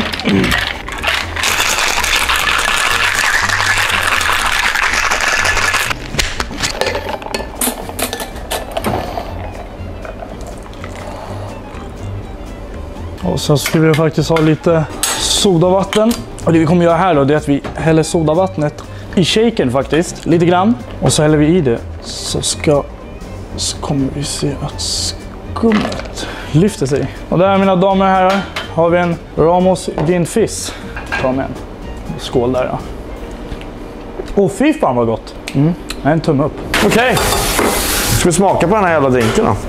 Och så skulle vi faktiskt ha lite sodavatten. Och det vi kommer göra här då, det är att vi häller sodavattnet i shaken faktiskt, lite grann. Och så häller vi i det. Så kommer vi se att skummet lyfter sig. Och där, mina damer och herrar, har vi en Ramos Gin Fizz. Ta med en skål där då. Åh, fy fan vad gott. En tumme upp. Okej. Ska vi smaka på den här jävla drinken då?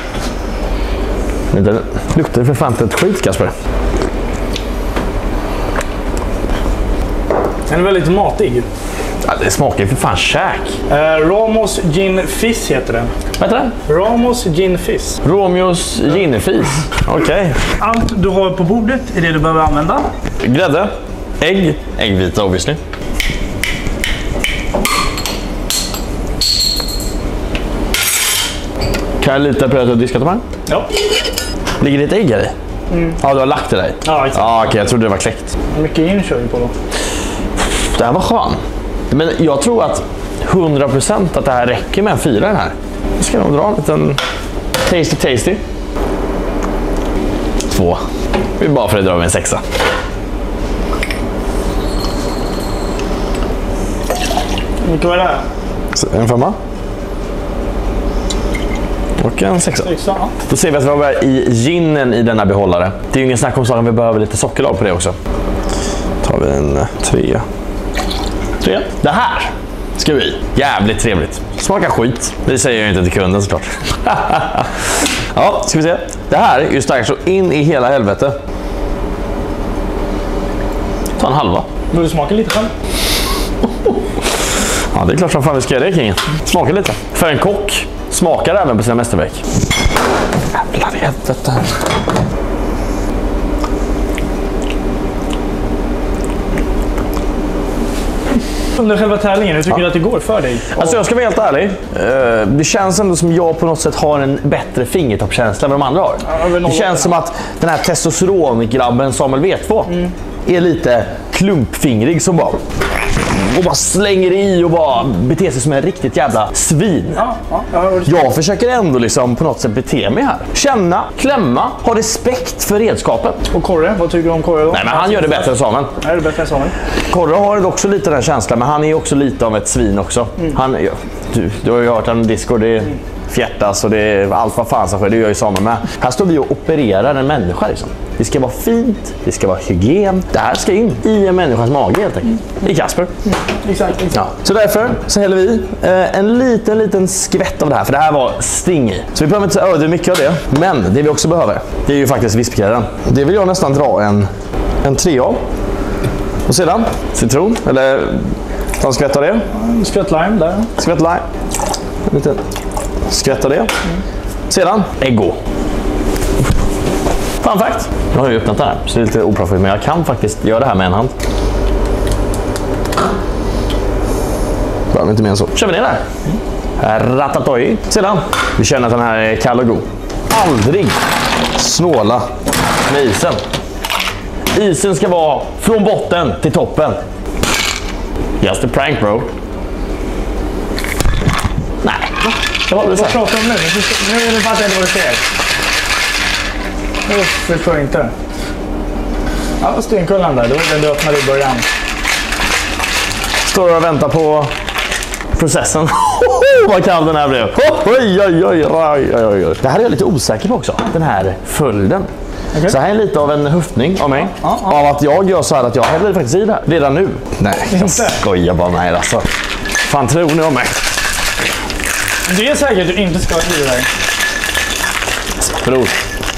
Det luktar för fan ett skit, Kasper. Den är väldigt matig. Ja, det smakar ju för fan käk. Ramos Gin Fizz heter den. Vad heter den? Ramos Gin Fizz. Romeos Ginfis. Okej. Allt du har på bordet är det du behöver använda. Grädde, ägg, äggvita obviously. Kan jag lita på att du har diskat de här? Ja. Ligger det ett ägg här i? Ja, du har lagt det där. Ja, exakt. Ja, okej, jag trodde det var kläckt. Hur mycket gin kör vi på då? Det här var skön. Men jag tror att 100% att det här räcker med en 4 här. Jag ska nog dra en liten tasty. 2. Vi är bara för att dra med en 6. Hur mycket var det här? En 5. Och en 6. Ja. Då ser vi att vi har i ginen i denna behållare. Det är ju ingen snack om saken, vi behöver lite sockerlag på det också. Tar vi en 3. Det här ska vi. Jävligt trevligt. Smakar skit. Det säger jag inte till kunden såklart. Ja, ska vi se. Det här är ju starkt så in i hela helvete. Ta en halva. Vill du smaka lite själv? Ja, det är klart som fan vi ska göra det, kingen. Smaka lite. För en kock smakar även på sina mästerverk. Jävlar i helvete. Under själva tävlingen, hur tycker du att det går för dig? Alltså jag ska vara helt ärlig. Det känns ändå som jag på något sätt har en bättre fingertoppskänsla än vad de andra har. Det känns som att den här testosterongrabben Samuel V2 är lite klumpfingrig som bara slänger i och bara beter sig som en riktigt jävla svin. Jag försöker ändå liksom på något sätt bete mig här. Känna, klämma, ha respekt för redskapet. Och Korre, vad tycker du om Korre då? Nej, men han gör det bättre än Samuel. Är det bättre än Samuel? Korre har också lite den känslan, men han är också lite av ett svin också. Han, du har ju hört en Discord, det är fjärtas och det är allt vad fan som sker, det gör ju Samuel med. Här står vi och opererar en människa liksom. Det ska vara fint, det ska vara hygien. Det här ska in i en människas mage helt enkelt. I Kasper. Exakt. Ja. Så därför så häller vi en liten skvätt av det här, för det här var sting i. Så vi behöver inte öda mycket av det. Men det vi också behöver, det är ju faktiskt vispgrädden. Det vill jag nästan dra en 3 av. Och sedan citron, eller ta en skvätt av det. Skvätt lime där. Skvätt lime. En liten skvätt av det. Sedan äggo. Fun fact. Jag har ju öppnat det här, så det är lite oproffsigt, men jag kan faktiskt göra det här med en hand. Behöver inte mer än så. Kör vi ner där. Ratatouille. Sedan, vi känner att den här är kall och god. Aldrig snåla med isen. Isen ska vara från botten till toppen. Just a prank, bro. Nej. Vad pratar du om nu? Nu är det bara att jag inte vad du säger. Jag förstår inte. Ja, stenkullan där. Det var den du öppnade i början. Står och väntar på processen. Vad kall den här blev. Oj. Det här är jag lite osäker på också. Den här följden. Okay. Så här är lite av en höftning av mig. Av att jag gör så här att jag häller faktiskt i det här. Redan nu. Nej, jag skojar bara med er alltså. Fan tror ni om mig? Det är säkert att du inte ska ha i det där. Bror.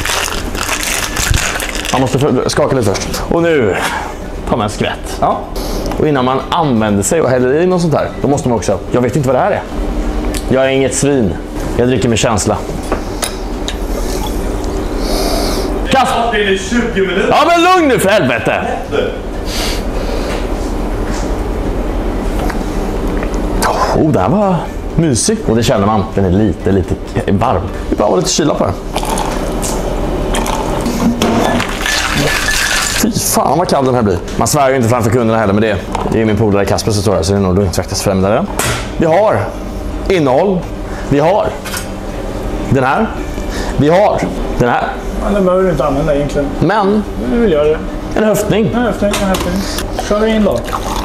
Man måste skaka lite först. Och nu tar man en skvätt. Ja. Och innan man använder sig och häller i något sånt här, då måste man också... Jag vet inte vad det här är. Jag är inget svin. Jag dricker med känsla. Kast! Det är 20 minuter. Ja, men lugn nu för helvete! Oh, det här var mysigt. Och det känner man. Den är lite varm. Vi bara lite kyla på den. Fy fan vad kall den här blir. Man svär ju inte framför kunderna heller, men det är min polare Kasper som står här, så det är nog lugnt faktiskt främjare. Vi har innehåll. Vi har den här. Vi har den här. Ja, den behöver du inte använda egentligen. Men du vill göra det. En höftning. En höftning. Kör vi in då.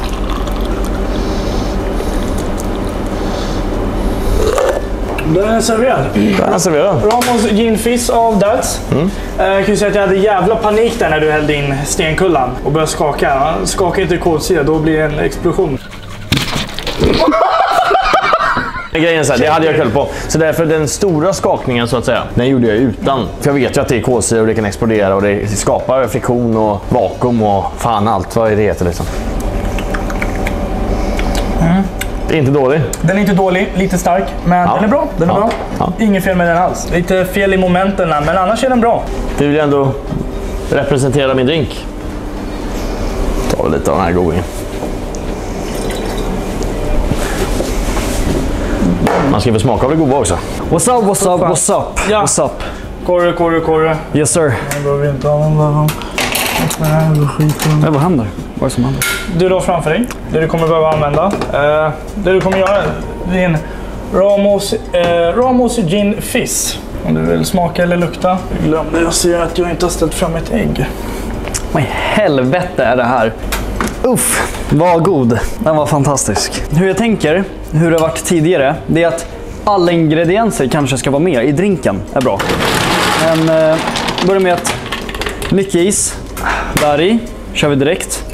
Den är serverad. Ramos Gin Fizz av Dads. Jag kan ju säga att jag hade jävla panik där när du hällde in stenkullan och började skaka. Skaka inte kolsyra, då blir det en explosion. Grejen är så här, det hade jag koll på. Så därför den stora skakningen så att säga, den gjorde jag utan. För jag vet ju att det är kolsyra och det kan explodera och det skapar friktion och vakuum och fan allt vad det heter liksom. Inte dålig. Den är inte dålig, lite stark, men den är bra. Den är bra. Ja. Inget fel med den alls. Lite fel i momenten, men annars är den bra. Vi vill ändå representera min drink. Ta lite av den här godingen. Man ska väl smaka av det goda också. What's up, what's up, what's up? Ja. What's up? Korre. Yes sir. Jag behöver inte använda Vad händer? Vad är det som händer? Du då framför dig, det du kommer behöva använda. Det du kommer göra är en Ramos Gin Fizz. Om du vill smaka eller lukta. Glömde jag säga att jag inte har ställt fram ett ägg. Vad i helvete är det här? Uff, vad god. Den var fantastisk. Hur jag tänker, hur det har varit tidigare, det är att alla ingredienser kanske ska vara med i drinken. Är bra. Men börjar med att mycket is. Där i kör vi direkt.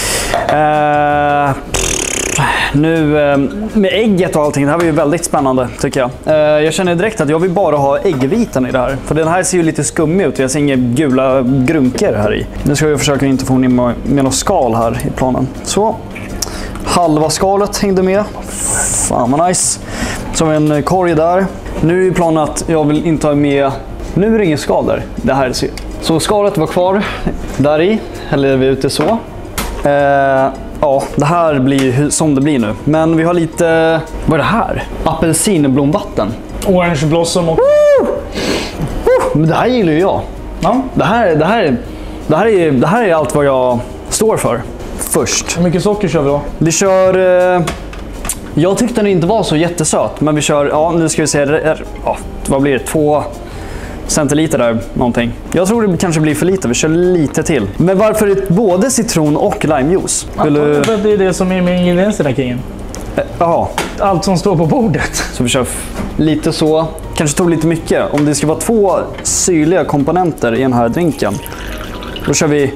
Nu med ägget och allting, det här var ju väldigt spännande tycker jag. Jag känner direkt att jag vill bara ha äggvitan i det här. För den här ser ju lite skummig ut, jag ser inga gula grunkor här i. Nu ska jag försöka inte få in med något skal här i planen. Så, halva skalet hängde med. Fan vad nice. Så har vi en korg där. Nu är planen att jag vill inte ha med... Nu är det ingen skal där. Det här är så skalet var kvar där i. Häller vi ut det så. Ja, det här blir som det blir nu. Men vi har lite... Vad är det här? Apelsinblomvatten. Orange blossom och... Men det här gillar ju jag. Ja. Det här är allt vad jag står för. Först. Hur mycket socker kör vi då? Vi kör... jag tyckte den inte var så jättesöt. Men vi kör... Ja, nu ska vi se... Ja, vad blir det? 2 centiliter där, någonting. Jag tror det kanske blir för lite, vi kör lite till. Men varför både citron och limejuice? Det är det som är med ingredienserna kring. Jaha. Allt som står på bordet. Så vi kör lite så. Kanske tog lite mycket. Om det ska vara 2 syrliga komponenter i den här drinken. Då kör vi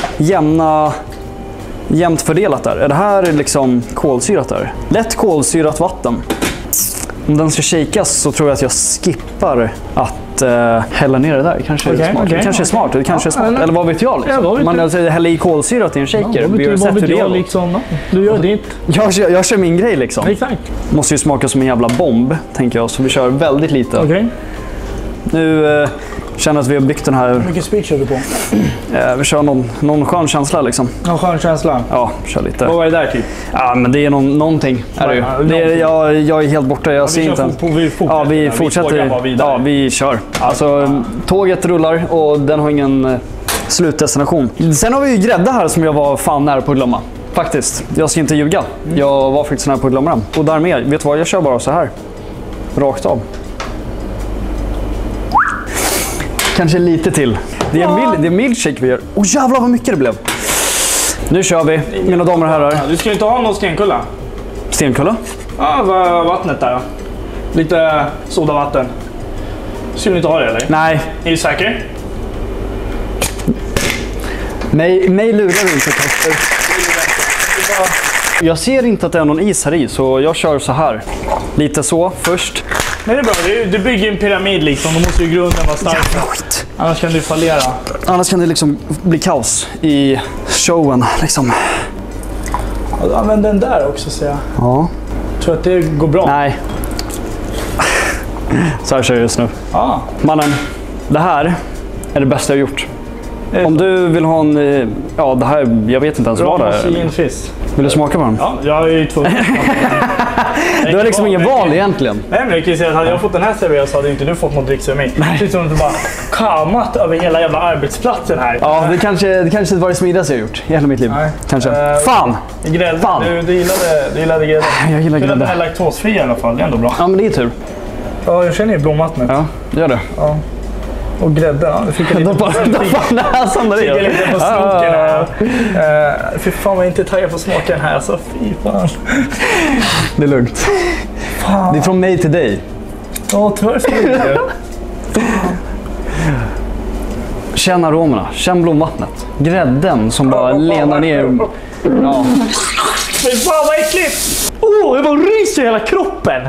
jämnt fördelat där. Är det här liksom kolsyrat där? Lätt kolsyrat vatten. Om den ska shakas så tror jag att jag skippar att hälla ner det där. Kanske är smart. Det kanske är smart. Det kanske är smart. Eller vad vet jag liksom. Ja, man häller i kolsyrat i en shaker. Du gör ditt. Jag kör min grej liksom. Exakt. Måste ju smaka som en jävla bomb, tänker jag. Så vi kör väldigt lite. Okej. Nu känner att vi har byggt den här... Hur mycket speed kör du på? Vi kör någon skön känsla liksom. Någon skön känsla? Ja, kör lite. Vad var det där typ? Ja, men det är någonting. Är det ju. Jag är helt borta, jag ser inte. Vi fortsätter. Ja, vi kör. Alltså, tåget rullar och den har ingen slutdestination. Sen har vi ju grädde här som jag var fan nära på att glömma. Faktiskt. Jag ska inte ljuga. Jag var faktiskt nära på att glömma den. Och därmed, vet du vad? Jag kör bara så här. Rakt av. Kanske lite till. Det är milkshake vi gör. Åh jävlar vad mycket det blev. Nu kör vi, mina damer och herrar. Du ska inte ha någon stenkulla? Stenkulla? Ja, vattnet där då. Lite sodavatten. Ska du inte ha det eller? Nej. Är du säker? Mig lurar du inte, Kasper. Jag ser inte att det är någon is här i, så jag kör så här. Lite så först. Men det är bra, du bygger en pyramid liksom. Då måste ju grunden vara stark. Skit. Annars kan du fallera. Annars kan det liksom bli kaos i showen liksom. Ja, du använder den där också, ser jag. Ja. Tror att det går bra? Nej. Så här kör jag just nu. Ja. Mannen, det här är det bästa jag gjort. Om du vill ha en... Ja, det här... Jag vet inte ens vad det är. Vill du smaka på den? Ja, jag är ju tvungen. Du har liksom ingen val egentligen. Nej, men jag kan ju säga att hade jag fått den här serverad så hade inte du fått något dricks av mig. Det är som att du bara kamat över hela jävla arbetsplatsen här. Ja, det kanske inte var det smidigaste jag gjort i hela mitt liv. Nej. Kanske. Fan! Grädde. Fan! Du gillade grädde. Jag gillar grädde. Den är laktosfri i alla fall, det är ändå bra. Ja, men det är tur. Ja, jag känner ju blomvattnet. Ja, gör det. Ja. Och grädde, ja. Det fick jag lite på näsan där. Fick jag lite på snoken här. Fy fan vad jag inte taggad på smaken här, så fy fan. Det är lugnt. Fan. Det är från mig till dig. Ja, tyvärr så mycket. Känn aromerna, känn blomvattnet. Grädden som bara lenar ner. Ja. Fy fan vad äckligt! Jag bara ryser i hela kroppen.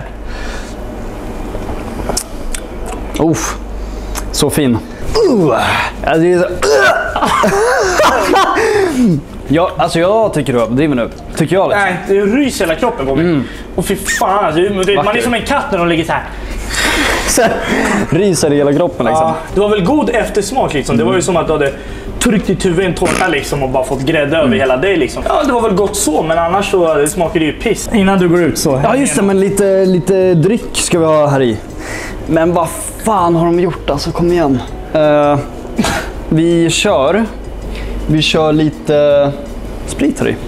Så fin. Ja, alltså jag tycker du överdriver nu. Tycker jag liksom. Nej, det ryser hela kroppen på mig. Och fy fan, alltså, man är som en katt när de ligger så här. Ryser i hela kroppen liksom. Ja, det var väl god eftersmak liksom. Det var ju som att du hade tryckt ditt huvud i en tårta liksom och bara fått grädde över hela dig liksom. Ja, det var väl gott så, men annars så det smakade ju piss. Innan du går ut så. Ja just det, men lite dryck ska vi ha här i. Men vad fan har de gjort alltså, kom igen. Vi kör lite sprit här i.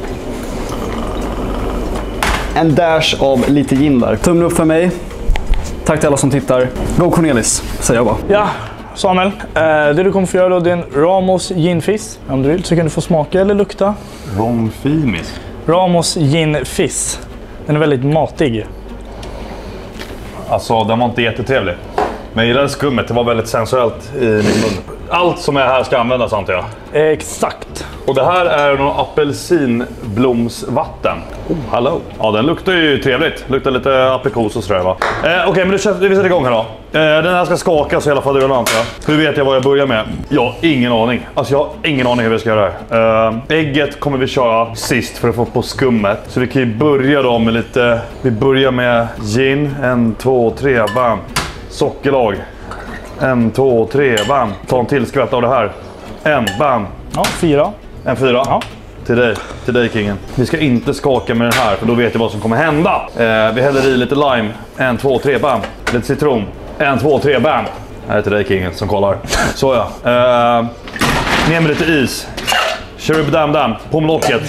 En dash av lite gin där. Tummen upp för mig. Tack till alla som tittar. Go Cornelis, säger jag bara. Ja, Samuel. Det du kommer få göra då, det är en Ramos Gin Fizz. Om du vill så kan du få smaka eller lukta. Romfimis. Ramos Gin Fizz. Den är väldigt matig. Alltså, den var inte jättetrevlig. Men jag gillade skummet, det var väldigt sensuellt i min mun. Allt som är här ska användas, antar jag. Exakt. Och det här är någon apelsinblomsvatten. Oh, hallå. Ja, den luktar ju trevligt. Luktar lite aprikos och sådär, va? Okej, men vi sätter igång här då. Den här ska skakas i alla fall, antar jag. Hur vet jag vad jag börjar med? Jag har ingen aning. Alltså, jag har ingen aning hur vi ska göra det här. Ägget kommer vi köra sist för att få på skummet. Så vi kan ju börja då med lite... Vi börjar med gin. 1, 2, 3, bam. Sockerlag. 1, 2, 3, bam. Ta en till skvätt av det här. 1, bam. Ja, 4. En 4. Ja. Till dig kingen. Vi ska inte skaka med den här, för då vet jag vad som kommer hända. Vi häller i lite lime. 1, 2, 3, bam. Lite citron. 1, 2, 3, bam. Här är till dig kingen som kollar. Så ja. Ner med lite is. Kör upp dam på locket.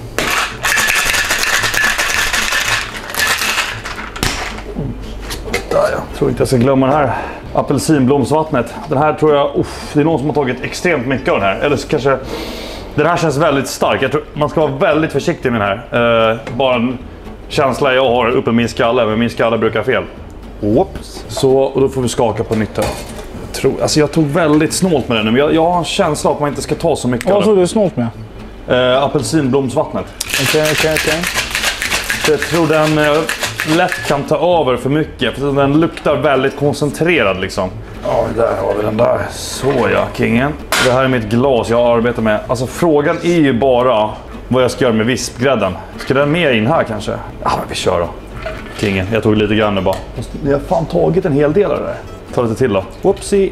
Där, jag tror inte jag ska glömma den här apelsinblomsvattnet. Den här tror jag, det är någon som har tagit extremt mycket av den här. Eller så kanske, den här känns väldigt stark. Jag tror man ska vara väldigt försiktig med den här. Bara en känsla jag har uppe i min skalle, men min skalle brukar ha fel. Oops. Så, och då får vi skaka på nytt här. Jag tog väldigt snålt med den nu, men jag har en känsla att man inte ska ta så mycket. Vad tror du är snålt med? Apelsinblomsvattnet. Okej. Så jag tror den lätt kan ta över för mycket, för den luktar väldigt koncentrerad liksom. Ja, där har vi den där. Så ja, kingen. Det här är mitt glas jag arbetar med. Alltså frågan är ju bara vad jag ska göra med vispgrädden. Ska den med in här kanske? Ja, vi kör då. Kingen, jag tog lite grann nu bara. Jag har fan tagit en hel del av det där. Ta lite till då. Whoopsie.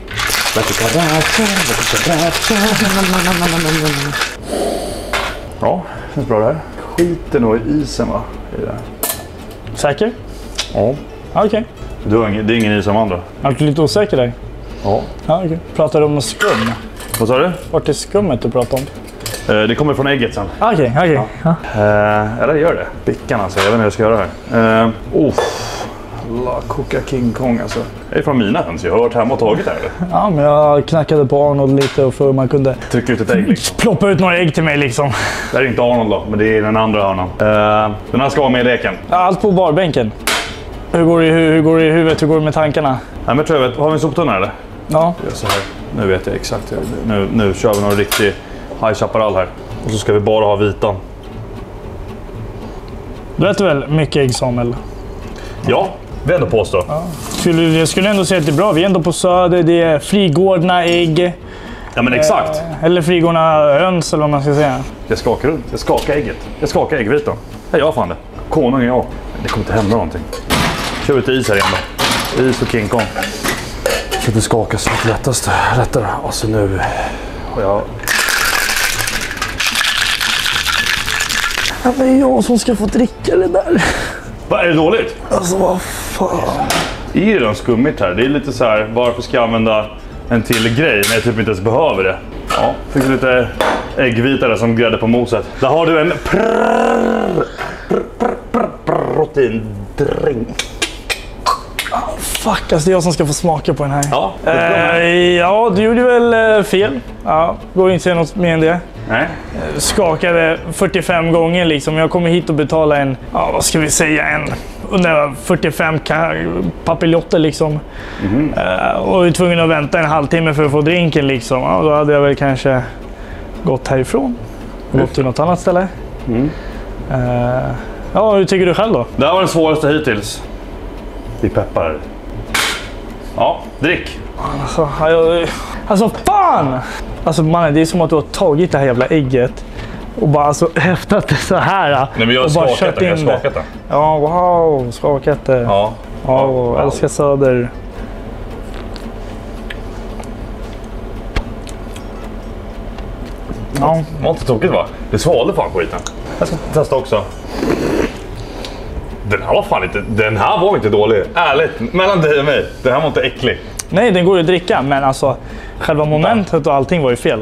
Ja, det känns bra det här. Skiten nog i isen, va? I det här. Säker? Ja. Okej. Det är ingen is som andra. Är du lite osäker där? Ja. Ja, okej. Pratar du om skum? Vad sa du? Vart är skummet du pratar om? Det kommer från ägget sen. Okej. Ja. Eller gör det. Bickan alltså, jag vet inte hur jag ska göra här. La koka King Kong alltså. Det är från mina höns, jag har hört hemma och tagit det här eller? Ja, men jag knackade på Arnold lite och för man kunde trycka ut ett ägg liksom. Ploppa ut några ägg till mig liksom. Det här är inte Arnold då, men det är den andra hörnan. Den här ska vara med i leken. Ja, allt på barbänken. Hur går det i huvudet? Hur går det med tankarna? Nej, men tror jag vet. Har vi en soptunna eller? Ja. Gör så här. Nu vet jag exakt. Nu kör vi någon riktig High Chaparral här. Och så ska vi bara ha vitan. Du äter väl mycket ägg, Samuel? Ja, vi ändå påstå. Ja. Jag skulle ändå säga att det är bra. Vi är ändå på Söder. Det är frigårdna ägg. Ja, men exakt. Eller frigårdna höns eller vad man ska säga. Jag skakar runt. Jag skakar ägget. Jag skakar äggvitan. Jag gör fan det. Konung är jag. Det kommer inte hända någonting. Kör vi till is här igen då. Is och King Kong. Så det skakas lite lättare. Alltså nu... Ja, det är jag som ska få dricka det där. vad är det dåligt? Alltså vad fan. Är det skummigt här? Det är lite så här, varför ska jag använda en till grej när jag typ inte ens behöver det? Ja, fick lite äggvita där som grädde på moset. Där har du en proteindrink. Fuck, alltså det är jag som ska få smaka på den här. Ja, ja, du gjorde väl fel. Ja, går inte att säga något mer än det. Nej. Skakade 45 gånger liksom. Jag kommer hit och betala en, ja vad ska vi säga, under 45 papiljotter liksom. Och är tvungen att vänta en halvtimme för att få drinken liksom. Ja, då hade jag väl kanske gått härifrån. Gått till något annat ställe. Ja, hur tycker du själv då? Det här var den svåraste hittills. Vi peppar. Ja, drick. Alltså, Alltså fan! Alltså mannen, det är som att du har tagit det här jävla ägget och bara alltså häftat det så här. Nej, men jag har skakat det. Ja, wow, skakat det. Ja. Ja, älskar Söder. Ja. Det var inte tokigt va? Det svalde fan skiten. Jag ska testa också. Den här var inte dålig. Ärligt, mellan dig och mig. Den här var inte äcklig. Nej, den går ju att dricka, men alltså själva momentet och allting var ju fel.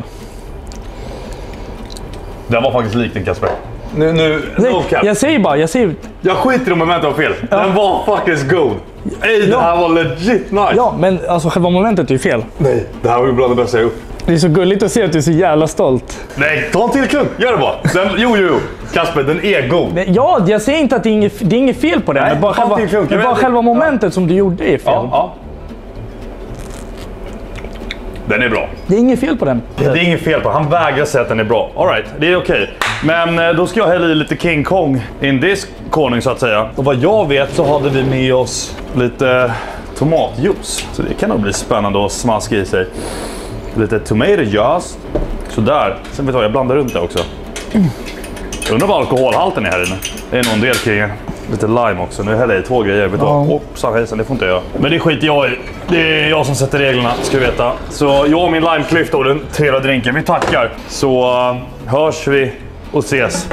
Den var faktiskt lik din Kasper. Jag säger bara, jag skiter om momentet var fel. Ja. Den var faktiskt god. Det här var legit nice. Ja, men alltså själva momentet är ju fel. Nej, det här var ju bland det bästa jag gjort. Det är så gulligt att se att du är så jävla stolt. Nej, ta en till klunk. Gör det bara. Jo. Kasper, den är god. Ja, jag säger inte att det är inget fel på den. Nej, men bara själva momentet som du gjorde är fel. Ja. Den är bra. Det är inget fel på den. Det är inget fel på den. Han vägrar säga att den är bra. All right, det är okej. Men då ska jag hälla i lite King Kong in this konung så att säga. Och vad jag vet så hade vi med oss lite tomatjuice. Så det kan nog bli spännande att smaska i sig. Lite tomato juice. Sådär. Sen vet jag blandar runt det också. Undrar vad alkoholhalten är här inne. Det är nog en del kring. Lite lime också. Nu häller jag i 2 grejer. Vet du vad? Hoppsan hejsan, det får inte jag göra. Men det skiter jag i. Det är jag som sätter reglerna, ska vi veta. Så jag och min limeklyfta och den trevliga drinken. Vi tackar. Så hörs vi och ses.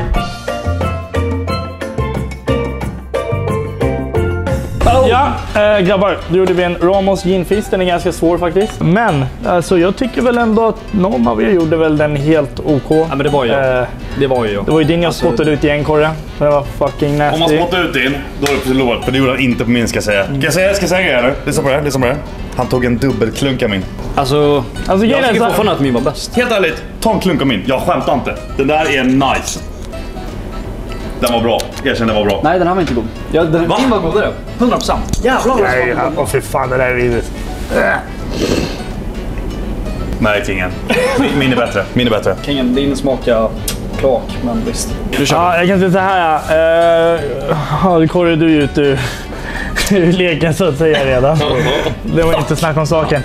Ja, grabbar, då gjorde vi en Ramos ginfist. Den är ganska svår faktiskt. Men alltså, jag tycker väl ändå att någon av er gjorde väl den helt OK. Ja, men det var jag. Det var ju jag. Det var ju din jag spottade ut i en korre. Det var fucking nasty. Om man spottar ut din, då är det förlorat. För det gjorde han inte på min, ska jag säga. Ska jag säga grejer eller? Lyssna på det. Han tog en dubbelklunk av min. Alltså jag tycker fortfarande att min var bäst. Helt ärligt, ta en klunk av min. Jag skämtar inte. Den där är nice. Den var bra. Jag kände den var bra. Nej, den här var inte god. Ja, din var godare. 100%. Jävlar. Nej, för fan, det där är vidrigt. Nej, Kingen. Min är bättre. Kingen, din smakar klak, men visst. Ja, jag kan säga så här. Det korrar du ut ur leken så att säga redan. Det var inte snack om saken.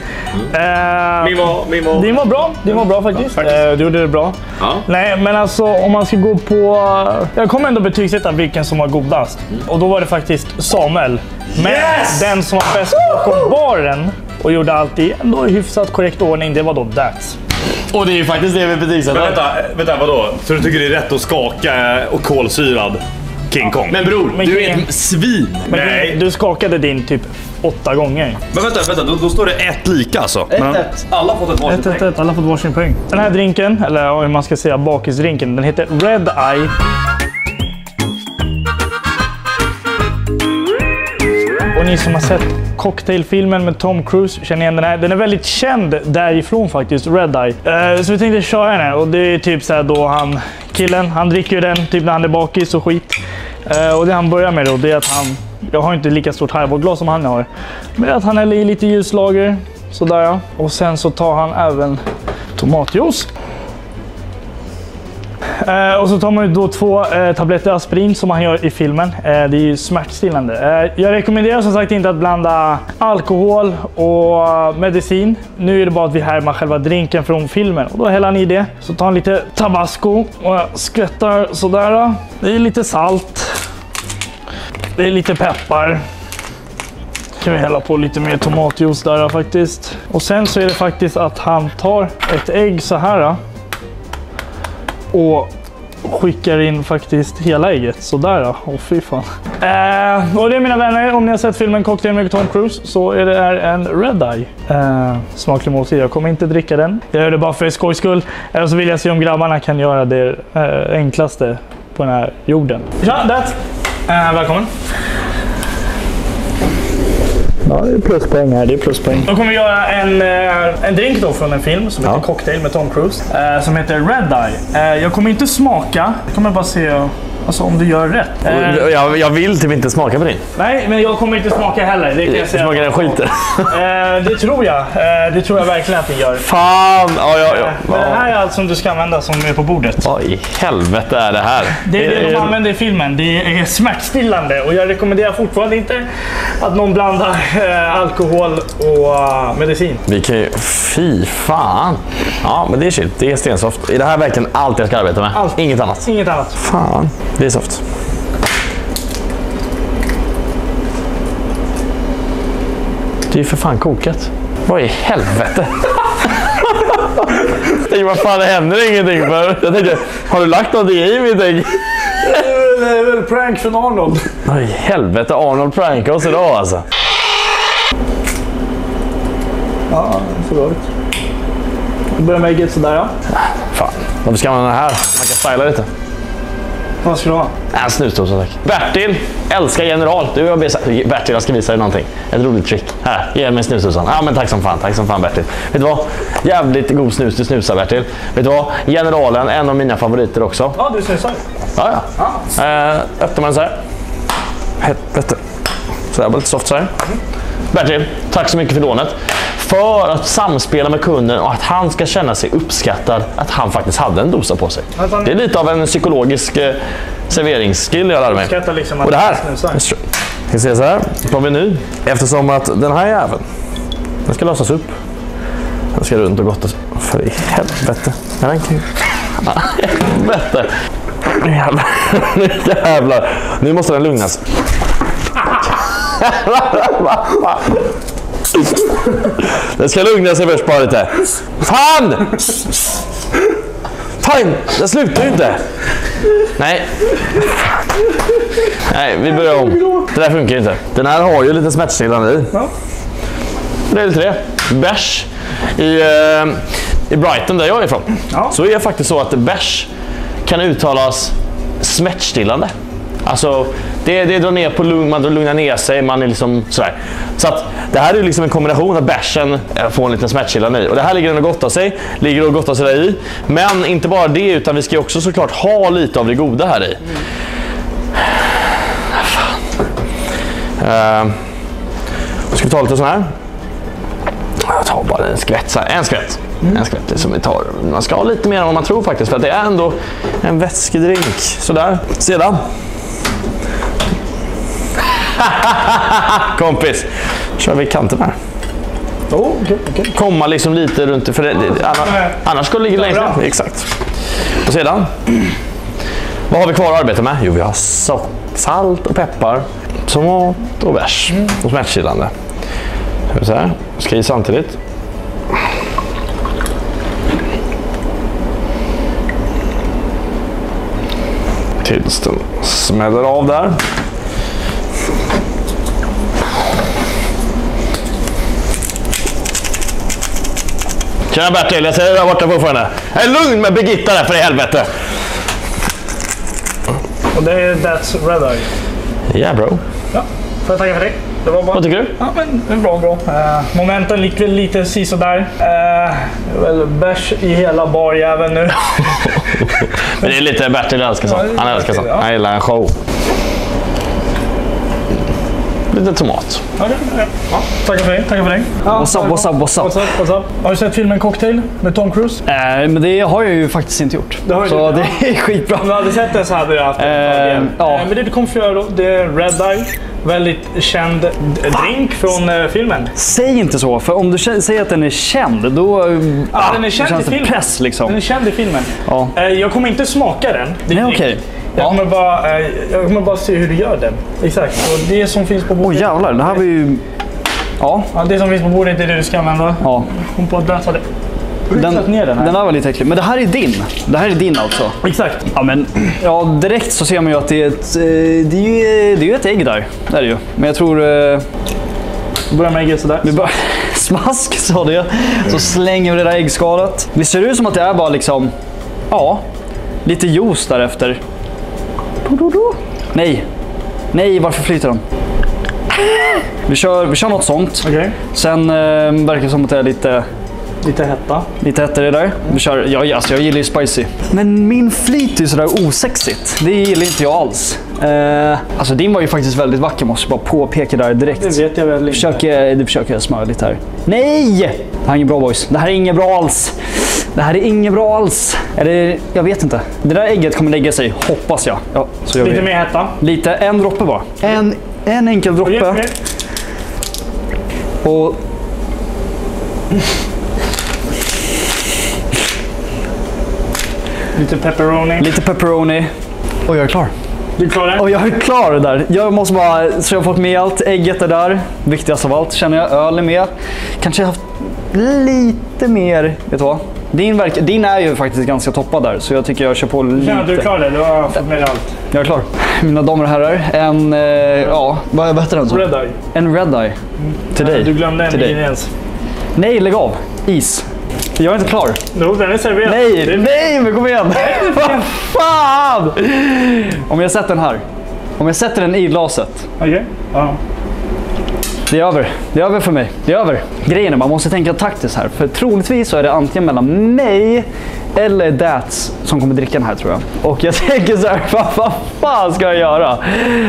Din var bra faktiskt. Du gjorde det bra. Ja. Nej, men alltså om man ska gå på... Jag kommer ändå betygsätta vilken som var godast. Och då var det faktiskt Samuel. Men den som var bäst bakom baren och gjorde allt i ändå i hyfsat korrekt ordning, det var då Dax. Och det är ju faktiskt det vi betygsätter. Vänta, vadå? Så du tycker det är rätt att skaka och kolsyrad King Kong? Men bror, du är ett svin. Men nej, du skakade din typ 8 gånger. Men vänta, då står det 1 lika alltså. 1-1. Alla har fått ett varsin poäng. Alla har fått varsin poäng. Den här drinken, eller hur man ska säga bakisdrinken, den heter Red Eye. Och ni som har sett cocktailfilmen med Tom Cruise känner igen den här. Den är väldigt känd därifrån faktiskt, Red Eye. Så vi tänkte köra den här. Och det är typ så här då han dricker ju den typ när han är bakis och skit. Och det han börjar med då, det är att jag har inte lika stort highballglas som han har. Men att han häller i lite ljuslager, sådär ja. Och sen så tar han även tomatjuice. Och så tar man ju då 2 tabletter aspirin som man gör i filmen. Det är ju smärtstillande. Jag rekommenderar som sagt inte att blanda alkohol och medicin. Nu är det bara att vi härmar själva drinken från filmen. Och då häller han i det. Så tar han lite tabasco och skvättar sådär. Det är lite salt. Det är lite peppar. Kan vi hälla på lite mer tomatjuice där faktiskt. Och sen så är det faktiskt att han tar ett ägg så här. Och skickar in faktiskt hela ägget. Sådär då. Åh fy fan. Och det mina vänner, om ni har sett filmen Cocktail med Tom Cruise så är det en Red Eye. Smaklig måltid. Jag kommer inte dricka den. Jag gör det bara för skojs skull. Eller så vill jag se om grabbarna kan göra det enklaste på den här jorden. Ja, välkommen. Ja, det är pluspoäng här, det är pluspoäng. Då kommer vi göra en drink då från en film som heter Cocktail med Tom Cruise. Som heter Red Eye. Jag kommer inte smaka, jag kommer bara se Alltså om du gör rätt. Jag vill typ inte smaka på din. Nej, men jag kommer inte smaka heller. Det kan jag säga. Smakar den skiten? Det tror jag. Det tror jag verkligen att den gör. Fan! Men det här är allt som du ska använda som är på bordet. Vad i helvete är det här? Det är det de använder i filmen. Det är smärtstillande. Och jag rekommenderar fortfarande inte att någon blandar alkohol och medicin. Vi kan ju... Fy fan! Ja, men det är chill. Det är stensoft. Är det här verkligen allt jag ska arbeta med? Allt. Inget annat? Inget annat. Fan, det är soft. Det är ju för fan kokat. Vad i helvete? Vad fan, det händer ingenting för. Jag tänkte, har du lagt något i mitt ägg? Det är väl prank från Arnold. Vad i helvete, Arnold prankar oss idag alltså. Ja, förlåt. Vi börjar med ägget sådär, ja. Fan, varför ska man ha den här? Man kan styla lite. Vad ska du ha? En snusdosa tack. Bertil, älskar general. Du har Bertil, jag ska visa dig någonting. Ett roligt trick. Här, ge mig snusdosan. Ja, men tack som fan Bertil. Vet du vad? Jävligt god snus du snusar, Bertil. Vet du vad? Generalen, en av mina favoriter också. Ja, du snusar. Ja. Öppnar man så här. Helvete. Så här, lite soft så här. Bertil, tack så mycket för lånet. För att samspela med kunden och att han ska känna sig uppskattad att han faktiskt hade en dosa på sig. Det är lite av en psykologisk serveringsskill jag lärde mig. Liksom och det här, jag ska se så här, tar vi nu. Eftersom att den här jäveln, den ska lösas upp. Den ska runt och gott. För i helvete. Helvete. Jävlar. Nu måste den lugnas. Den ska lugna sig först bara lite. Fan! Fan, det slutar ju inte. Nej, vi börjar om. Det där funkar inte. Den här har ju lite smärtstillande i. Ja. Det är lite det. Bärs i Brighton där jag är ifrån. Ja. Så är det faktiskt så att bärs kan uttalas smärtstillande. Alltså det drar ner på man lugnar ner sig, man är liksom sådär. Så att det här är liksom en kombination av bärsen får en liten smärtstillande i. Och det här ligger och gottar sig, där i. Men inte bara det, utan vi ska också såklart ha lite av det goda här i. Ska vi ta lite sån här? Jag tar bara en skvätt så här. En skvätt som vi tar. Man ska ha lite mer än vad man tror faktiskt, för att det är ändå en vätskedrink. Sådär. Sedan. Kompis, kör vi kanten här. Okay. Komma liksom lite runt, för annars ska det ligga längst ner. Exakt. Och sedan, vad har vi kvar att arbeta med? Jo, vi har salt och peppar, tomat och bärs och smärtstillande. Så här, ska i samtidigt. Tills den smäller av där. Tjena Bertil, jag ser dig där borta fortfarande. Jag är lugn med Birgitta där för i helvete. Och det är That's Red Eye. Ja, bro. Ja, får jag tacka för det. Det var bra. Vad tycker du? Ja, men det är bra. Momenten likväl lite sisådär. Bärs i hela barjäveln nu. Men det är lite Bertil älskar sånt. Han älskar sånt. Han gillar en show. Lite tomat. Okay. Ja, tackar för det. Ja, what's up? Har du sett filmen Cocktail med Tom Cruise? Men det har jag ju faktiskt inte gjort. Det är skitbra. Om du hade sett den så hade du haft men det du kommer få göra då, det är Red Eye. Väldigt känd drink från filmen. Säg inte så, för om du säger att den är känd, då den är känd känns i filmen. Press liksom. Den är känd i filmen. Ja. Jag kommer inte smaka den. Nej, okej. Jag kommer bara se hur du gör den. Exakt. Och det som finns på bordet. Jävlar, det här var ju... Ja, det som finns på bordet är det du ska använda. Ja. Kom på att läsa det. Den här var lite äcklig. Men det här är din. Det här är din alltså. Exakt. Ja, men direkt så ser man ju att det är det är ju ett ägg där. Det är det ju. Men jag tror... Börjar med ägget sådär. Vi bara smask sa det. Så slänger vi det där äggskalet. Det ser ut som att det är bara liksom... Ja, lite juice därefter. Nej, varför flyter de? Vi kör något sånt. Okay. Sen verkar det som att det är lite Lite hetta. Lite hetta det där. Vi kör, jag gillar ju spicy. Men min flit är ju sådär osexigt. Det gillar inte jag alls. Alltså din var ju faktiskt väldigt vacker, måste jag bara påpeka där direkt. Det vet jag väl inte. Du försöker smöra lite här. Nej! Det här är inget bra, boys. Det här är inget bra alls. Det här är inget bra alls. Eller, jag vet inte. Det där ägget kommer lägga sig, hoppas jag. Ja, så lite mer hetta. Lite, en droppe bara. En enkel droppe. Och... Lite pepperoni. Lite pepperoni. Och jag är klar. Du är klar där? Och jag är klar där. Jag måste bara, så jag har fått med allt. Ägget är där. Viktigast av allt känner jag. Öl är med. Kanske haft lite mer, vet du vad? Din är ju faktiskt ganska toppad där, så jag tycker jag kör på lite. Ja, du är klar där. Du har fått med allt. Jag är klar. Mina damer och herrar, vad heter den så? Red Eye. En Red Eye. Till dig. Du glömde en ingrediens. Nej, lägg av. Is. Jag är inte klar. Jo, den är serverad. Nej, men kom igen. Vad fan! Om jag sätter den här. Om jag sätter den i glaset. Okej. Ja. Det är över. Det är över för mig. Det är över. Grejen är, man måste tänka taktiskt här. För troligtvis så är det antingen mellan mig eller Dats som kommer dricka den här, tror jag. Och jag tänker så här, vad fan ska jag göra?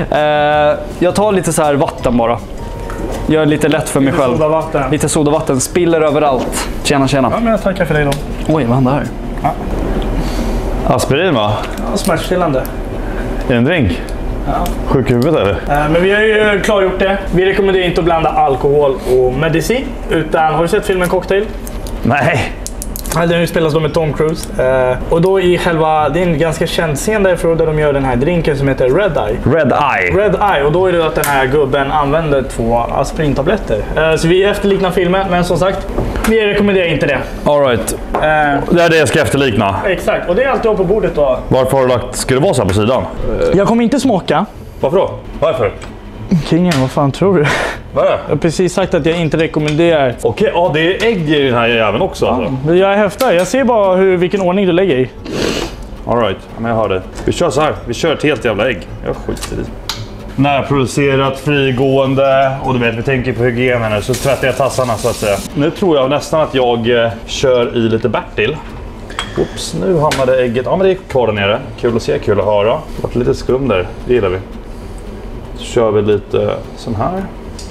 Jag tar lite så här vatten bara. Gör det lite lätt för mig själv. Sodavatten. Lite sodavatten. Spiller överallt. Tjena. Ja, men jag tackar för dig då. Oj, vad hände här? Ja. Aspirin, va? Ja, smärtstillande. Är det en drink? Ja. Sjuk i huvudet, eller? Men vi har ju klargjort det. Vi rekommenderar inte att blanda alkohol och medicin. Utan, har du sett filmen Cocktail? Nej. Den spelas då med Tom Cruise. Och då det är en ganska känd scen därifrån där de gör den här drinken som heter Red Eye. Red Eye. Och då är det att den här gubben använder 2 aspirintabletter. Så vi efterliknar filmen, men som sagt, vi rekommenderar inte det. All right. Det är det jag ska efterlikna. Exakt, och det är alltid på bordet då. Varför har du lagt... Ska det vara så här på sidan? Jag kommer inte smaka. Varför då? Varför? Kingen, vad fan tror du? Vad är det? Jag har precis sagt att jag inte rekommenderar. Okej, ja, det är ägg i den här jäveln också. Alltså. Jag är häftar. Jag ser bara vilken ordning du lägger i. All right, men jag hör det. Vi kör så här. Vi kör ett helt jävla ägg. Jag skiter i. Närproducerat, frigående, och du vet, vi tänker på hygienen nu, så tvättar jag tassarna så att säga. Nu tror jag nästan att jag kör i lite Bertil. Oops, nu hamnade ägget. Ja, men det är kvar där nere. Kul att se, kul att höra. Det var lite skum där, det gillar vi. Så kör vi lite sån här.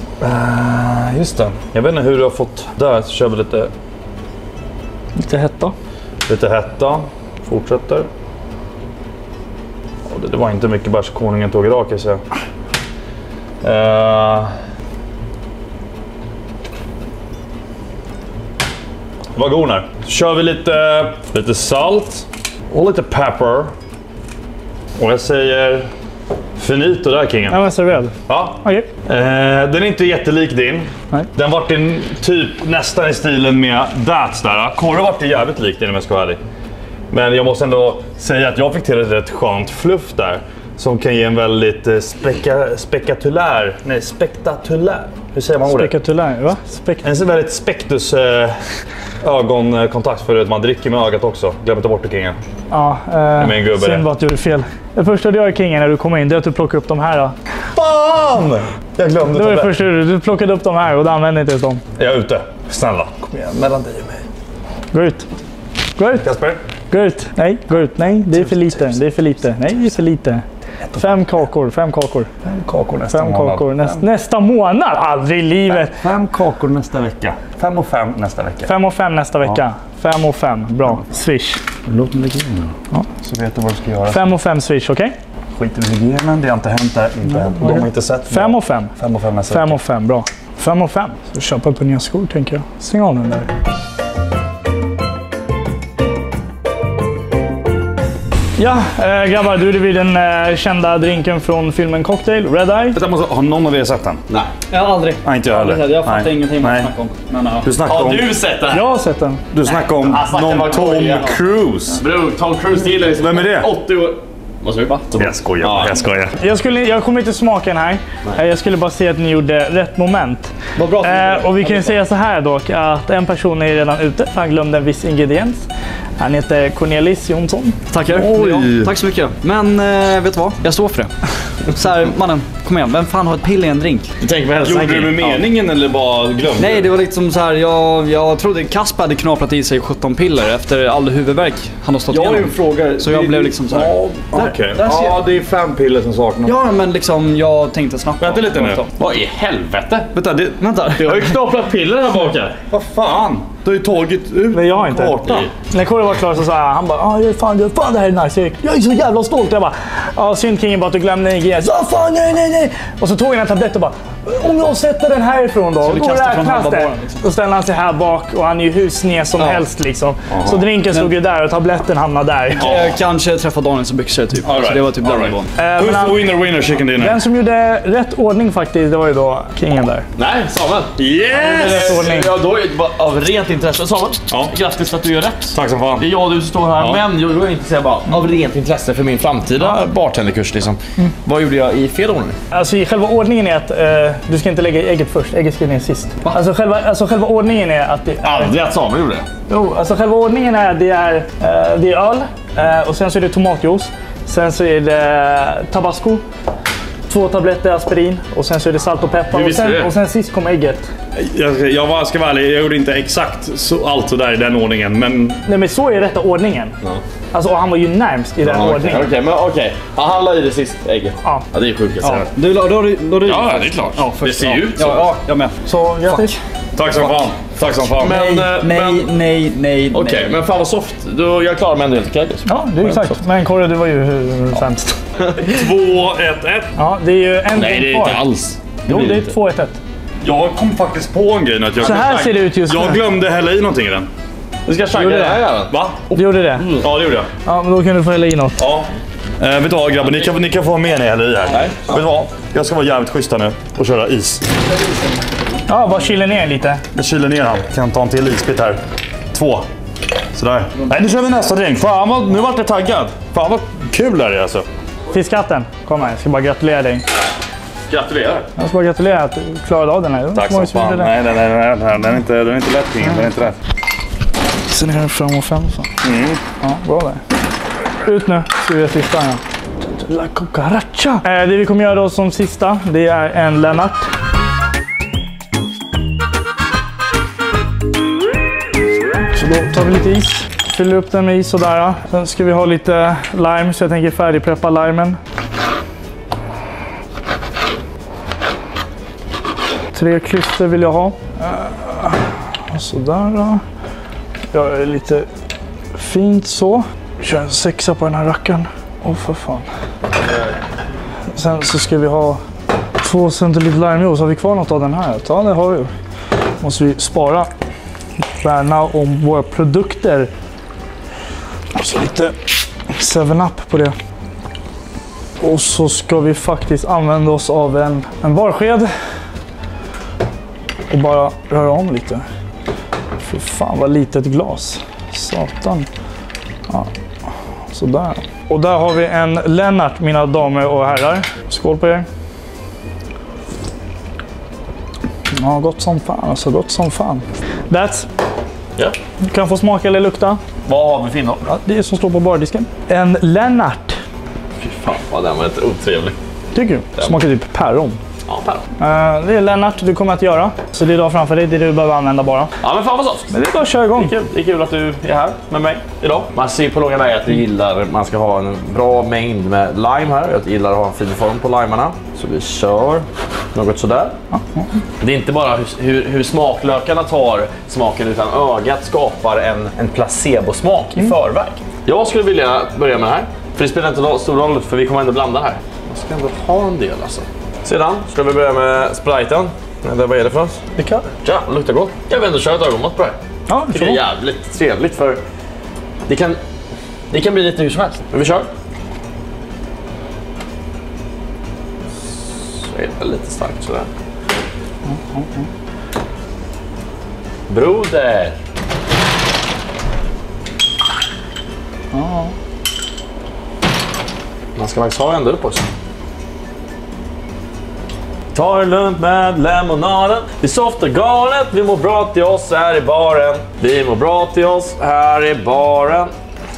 Just det. Jag vet inte hur du har fått där, så kör vi lite... Lite hetta. Lite hetta. Fortsätter. Det var inte mycket bärs konungen tog idag, kan jag säga. Det var god här. Så kör vi lite salt och lite pepper. Och jag säger finito där, kingen. Ja, men serverad. Ja. Okej. Den är inte jättelik din. Nej. Den vart typ nästan i stilen med Dats där. Korre vart det jävligt likt din, om jag ska vara ärlig. Men jag måste ändå säga att jag fick till ett rätt skönt fluff där. Som kan ge en väldigt spektakulär. Hur säger man ordet? Spektakulär, va? En väldigt spektus ögonkontakt, för att man dricker med ögat också. Glöm inte bort det, kingen. Ja, synd bara att du gjorde fel. Det första du gör, kingen, när du kommer in, det är att du plockar upp de här då. Fan! Jag glömde det var det första du plockade upp de här och du använde inte dem. Jag är ute. Snälla. Kom igen, mellan dig och mig. Gå ut. Gå ut. Kasper? Gå ut. Nej, gå ut. Nej, det är för lite. Det är för lite. Nej, det är för lite. 5 kakor. 5 kakor. 5 kakor nästa 5 månad. kakor nästa månad? Aldrig i livet. 5 kakor nästa vecka. 5 och 5 nästa vecka. 5 och 5 nästa vecka. 5 och 5. Bra. Swish. Låt mig lägga in. Ja. Så vet du vad du ska göra. 5 och 5 swish, okej? Skit i hygienen, det har inte hänt där. De har inte sett. 5 och 5. 5 och 5 nästa 5 vecka. och 5, bra. 5 och 5. Så köpa på nya skor, tänker jag. Stäng av den där. Ja, grabbar, du är vid den kända drinken från filmen Cocktail, Red Eye. Har någon av er sett den? Nej. Jag har aldrig. Nej, inte jag heller. Jag fattar ingenting vad Nej. du snackar om. Men, ja. Du snackar om... Du sett det här? Jag har sett den. Du snackar om någon Tom Cruise. Bror, Tom Cruise gillar liksom Vem är det? 80 år. Vad sa du? Va? Jag skojar. Jag kommer inte smaka den här. Jag skulle bara säga att ni gjorde rätt moment. Vad bra. Och vi kan säga så här dock, att en person är redan ute. Han glömde en viss ingrediens. Han heter Cornelis Jonsson. Tackar. Oj. Ja, tack så mycket. Men vet du vad? Jag står för det. Så här, mannen. kom igen, vem fan har ett piller i en drink? Du tänker på hälsan. Gjorde du med meningen eller bara glömde? Nej, det var liksom så här, jag trodde Kasper hade knaprat i sig 17 piller efter all huvudvärk han har stått Jag har ju igenom. en fråga. Så jag blev liksom så här. Ja, okej. Ja, det är 5 piller som saknas. Ja, men liksom jag tänkte snabbt. Vänta lite nu. Vad i helvete? Vänta, Vänta. Jag har ju knaprat piller här bak här. vad fan? Du har ju tagit ut Nej, jag har inte. kartan. När Kåre var klar så sa han bara fan det här är nice. Jag är så jävla stolt. Jag bara synd Kingen bara att du glömde en GS. Fan nej. Och så tog han en tablett och bara om jag sätter den härifrån då. du Då kastar från räknas halva det. baren, liksom. Då ställer han sig här bak och han är ju hur sned som helst liksom. Så drinken stod ju där och tabletten hamnade där. Kanske träffa Daniels byxor typ. All right. Så det var typ den All right. nivån. Men Who's the winner chicken dinner? den som gjorde rätt ordning faktiskt, det var ju då Kingen där. Nej, Samuel. Yes! Rätt ordning. Ja, då är det bara av rent intresse. Samuel, Ja. grattis för att du gör rätt. Tack som fan. Det är jag och du som står här, Ja. men jag är intresserad bara av rent intresse för min framtida bartenderkurs liksom. Vad gjorde jag i fel ordning? Alltså själva ordningen är att du ska inte lägga ägget först. Ägget ska ner sist. Alltså själva ordningen är att det är... Aldrig att Samuel gjorde det. Jo, alltså själva ordningen är att det är öl och sen så är det tomatjuice. Sen så är det tabasco, 2 tabletter aspirin och sen så är det salt och peppar och sen sist kom ägget. Jag ska vara ärlig, jag gjorde inte exakt allt sådär i den ordningen, men... Nej men så är rätta ordningen. Alltså och han var ju närmst i den ordningen. Okej. Han la i det sist ägget. Ja. Ja, det är sjukt. Ja. Du, då Ja, det är klart. Ja, det ser ju ut så. Ja, jag med. Så grattis. Tack som fan. Tack som fan. Nej. Okej, men fan vad soft. Jag klarar mig ändå helt okej. Ja, det är exakt. Men Kåre, du var ju sämst. 2-1-1. Ja, det är ju en Nej, det är kvar. inte alls. Jo, det är 2-1-1. Jag kom faktiskt på en grej. Att jag Så här ser det ut just nu. Jag glömde hälla i någonting i den. Vi ska chagga Gjorde det det? här jäveln. Va? Du gjorde det? Ja, det gjorde jag. Ja, men då kan du få hälla i något. Ja. Vet du vad grabbar, ni kan få ha med när jag häller i här. Nej. Vet du vad? Jag ska vara jävligt schysst här nu och köra is. Ja, bara kyla ner lite. Jag kyler ner han. Kan ta en till isbit här. 2. Sådär. Nej, nu kör vi nästa drink. Fan vad, nu vart jag taggad. Fan vad kul är det alltså. Fiskkatten, kom här. Jag ska bara gratulera dig. Gratulerar. Jag ska bara gratulera att du klarade av den här. Tack som fan. Nej, den är inte lätt, Kingen. Den är inte lätt. Sen är den fram och fem så. Ja, bra där. Ut nu, så vi gör sista här. La cucaracha. Det vi kommer göra då som sista, det är en Lennart. Så då tar vi lite is. Fyller upp den med is sådär. Sen ska vi ha lite lime, så jag tänker färdigpreppa limen. 3 klyftor vill jag ha. Sådär då. Jag är lite fint så. Kör en 6 på den här rackaren. Åh för fan. Sen så ska vi ha 2 centiliter limejuice. Har vi kvar något av den här? Ja, det har vi. Måste vi spara. Värna om våra produkter. Och så lite 7-Up på det. Och så ska vi faktiskt använda oss av en barsked. Och bara röra om lite. Fy fan vad litet glas. Satan. Ja. Sådär. Och där har vi en Lennart, mina damer och herrar. Skål på er. Ja, gott som fan alltså. Gott som fan. That's. Ja. Du kan få smaka eller lukta. Vad har vi för innehåll? Ja, det är som står på bardisken. En Lennart. Fy fan vad den var inte otrevlig. Tycker du? Smakar typ päron. Ja, päron. Det är Lennart du kommer att göra. Så det är idag framför dig, det du behöver använda bara. Ja, men fan vad soft. Men det är bara att köra igång. Det är kul att du är här med mig idag. Man ser på långa vägar att du gillar, man ska ha en bra mängd med lime här. Jag gillar att ha en fin form på limerna. Så vi kör något sådär. Det är inte bara hur smaklökarna tar smaken, utan ögat skapar en placebo-smak i förväg. Jag skulle vilja börja med det här. För det spelar inte någon stor roll, för vi kommer ändå blanda här. Man ska ändå ha en del alltså. Sedan ska vi börja med spriten. Vad är det för oss? Likör. Ja, det luktar gott. Jag vill ändå köra ett ögonmått på det här. Ja, Det är jävligt trevligt, för det kan bli lite hur som helst. Men vi kör. Så är det lite starkt sådär. Broder! Man ska faktiskt ha ändå på sig. Ta det lugnt med lemonaden. Vi softar galet, vi mår bra till oss här i baren. Vi mår bra till oss här i baren.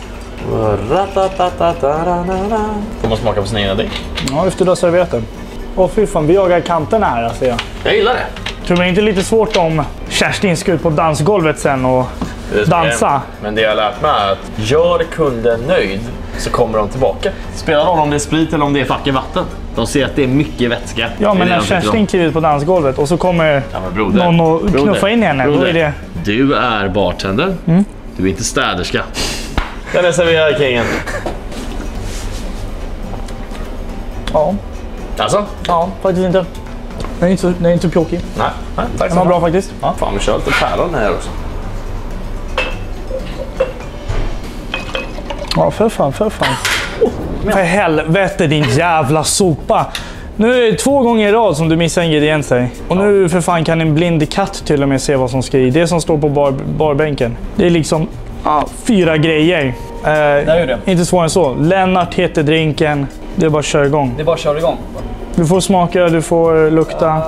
Får man smaka på sin egna drink? Ja, efter du har serverat den. Åh fy fan, vi jagar kanterna här alltså. Jag gillar det. Tror det inte lite svårt om Kerstin ska ut på dansgolvet sen och dansa? Men det jag har lärt mig är att gör kunden nöjd så kommer de tillbaka. Spelar roll om det är sprit eller om det är fucking vatten. De ser att det är mycket vätska. Ja, men när Kerstin kliver ut på dansgolvet och så kommer någon och knuffa in henne. Då är det... Du är bartender. Du är inte städerska. Den är serverad kingen. Ja. Alltså? Ja, faktiskt inte. Den är inte så pjåkig. Nej, tack. Den var bra faktiskt. Ja. Fan, vi kör lite pärlan här också. Ja, för fan. För helvete din jävla sopa. Nu är det 2 gånger i rad som du missar ingredienser. Och nu för fan kan en blind katt till och med se vad som ska i. Det som står på barbänken. Det är liksom 4 grejer. Där är det. Inte svårare än så. Lennart heter drinken. Det är bara att köra igång. Det är bara att köra igång. Du får smaka, du får lukta.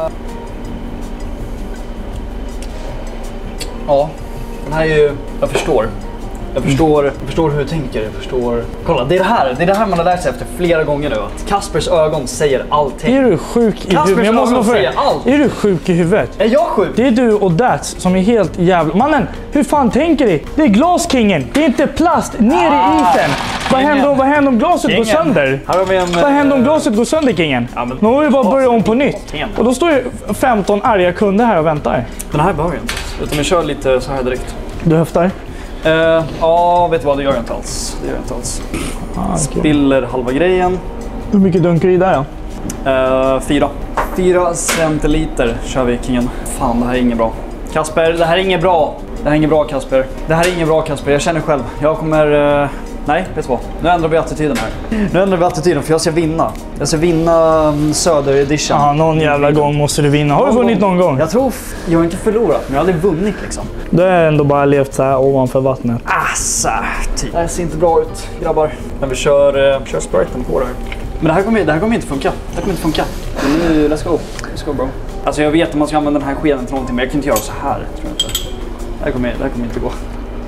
Ja, den här är ju... Jag förstår hur du tänker. Kolla, det är det här man har lärt sig efter flera gånger nu. Att Kaspers ögon säger allting. Är du sjuk i huvudet? Jag måste säga allt. Är du sjuk i huvudet? Är jag sjuk? Det är du och Dats som är helt jävla... Mannen, hur fan tänker du? Det är glaskingen. Det är inte plast. Ner i isen. Vad händer om glaset går sönder? Vad händer om glaset går sönder, kingen? Ja, men... Nu har vi bara börjat om på nytt. Och då står det 15 arga kunder här och väntar. Den här behöver jag inte. Utan vi kör lite så här direkt. Du höftar? Ja, vet du vad? Det gör jag inte alls. Okay. Spiller halva grejen. Hur mycket dunkar i där då? 4 centiliter kör vi, kingen. Fan, det här är inget bra. Kasper, det här är inget bra. Kasper. Jag känner själv. Jag kommer... Nej, vet du vad? Nu ändrar vi attityden här. För jag ska vinna. Jag ska vinna Söder edition. Ja, någon jävla gång måste du vinna. Har du vunnit någon gång? Jag har inte förlorat, men jag har aldrig vunnit liksom. Du har ändå bara levt så här ovanför vattnet. Det här ser inte bra ut, grabbar. Men vi kör spriten på det här. Men det här kommer inte funka. Men nu, let's go bro. Alltså jag vet att man ska använda den här skeden till någonting, men jag kan inte göra så här, tror jag inte. Det här kommer inte gå.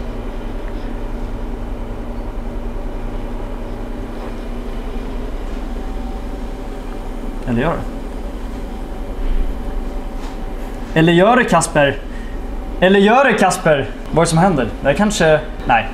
Eller gör det, Kasper? Vad är det som händer? Det är kanske... Nej.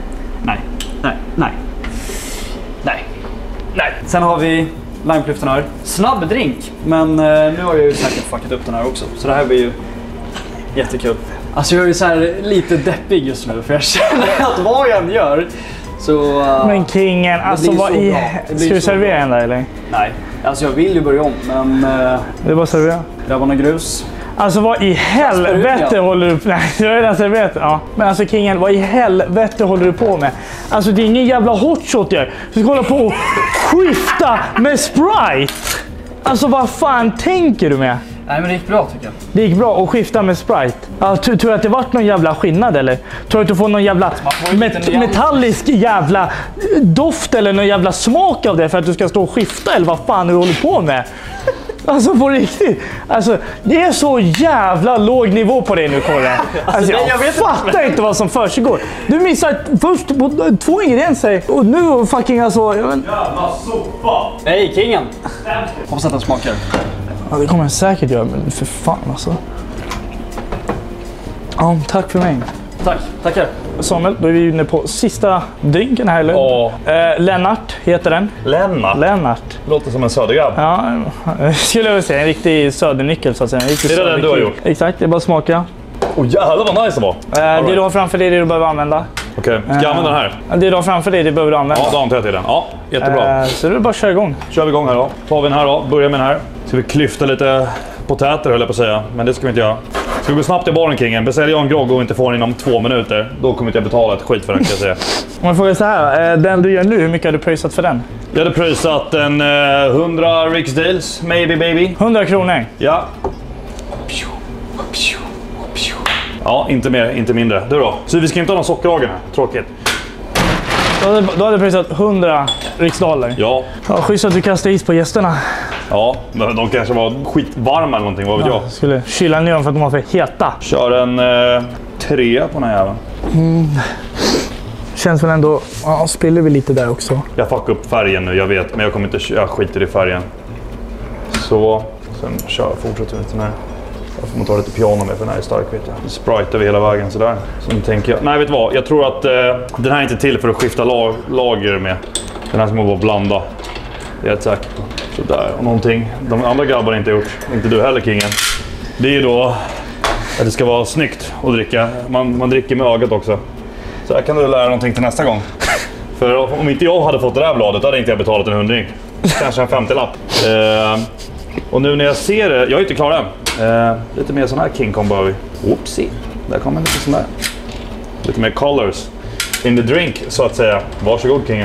Sen har vi limeklyftan här. Snabb drink. Men nu har jag ju säkert fuckat upp den här också. Så det här blir ju jättekul. Alltså jag är ju så här lite deppig just nu. För jag känner att vad jag än gör så... Men kingen, alltså vad i... Ska du servera en där eller? Nej. Alltså jag vill ju börja om, men... Det är bara att servera. Grabbarna grus. Alltså vad i helvete håller du på med? Nej, jag är redan serverat. Ja. Men alltså kingen, vad i helvete håller du på med? Alltså det är ingen jävla hotshot jag. Du ska hålla på och skifta med Sprite. Alltså vad fan tänker du med? Nej, men det gick bra tycker jag. Det gick bra att skifta med Sprite. Ja, tror du att det varit någon jävla skillnad eller? Tror du att du får någon jävla metallisk jävla doft eller någon jävla smak av det för att du ska stå och skifta eller vad fan du håller på med? Alltså på riktigt. Alltså det är så jävla låg nivå på det nu, Korre. Alltså jag fattar inte vad som försiggår. Du missar först på 2 ingredienser och nu fucking alltså... Jävla sopa! Hej, kingen! Hoppas att den smakar. Ja, det kommer jag säkert göra, men för fan alltså. Ja, tack för mig. Tackar. Samuel, då är vi inne på sista drinken här, eller? Lennart heter den. Lennart. Låter som en södergrabb. Ja, skulle jag väl säga. En riktig södernyckel så att säga. Det är den du har gjort? Exakt, det är bara att smaka. Jävlar vad nice det var. Det du har framför dig, det du behöver använda. Okej, ska jag använda den här? Det du har framför dig, det behöver du använda. Ja, då antar jag till den. Ja, jättebra. Så det är bara att köra igång. Kör vi igång här då. Tar vi den här då. Börjar med den här. Ska vi klyfta lite potäter höll jag på att säga. Men det ska vi inte göra. Ska vi gå snabbt i baren, kingen? Beställer jag en grogg och inte får den inom 2 minuter, då kommer inte jag betala ett skit för den, kan jag säga. Om jag frågar så här, den du gör nu, hur mycket har du pröjsat för den? Jag hade pröjsat en 100 Riksdales, maybe baby. 100 kronor? Ja. Ja, inte mer, inte mindre. Du då? Så vi ska inte ha någon sockerhagen här, tråkigt. Du hade pröjsat 100 riksdaler? Ja. Ja, schysst att du kastar is på gästerna. Ja, men de kanske var skitvarma eller någonting, vad vet jag. Skulle kyla ner dem för att de var för heta. Kör en 3 på den här jäveln. Känns väl ändå... Ja, spiller vi lite där också. Jag fuckar upp färgen nu, jag vet. Men jag kommer inte... Jag skiter i färgen. Så. Så, sen fortsätter vi lite här. Jag får ta lite piano med för den här är stark, vet jag. Sprite över hela vägen sådär. Så nu tänker jag, nej vet du vad, jag tror att den här är inte till för att skifta lager med. Den här ska man bara blanda. Det är jag säker på. Sådär, och någonting de andra grabbarna inte gjort, inte du heller Kingen. Det är ju då att det ska vara snyggt att dricka. Man dricker med ögat också. Så här kan du lära någonting till nästa gång. För om inte jag hade fått det här bladet hade inte jag betalat en 100. Kanske en 50-lapp. Och nu när jag ser det, jag är inte klar än. Lite mer sån här King Kong behöver vi. Oopsie, där kommer lite sån där. Lite mer colors in the drink så att säga. Varsågod Kingen.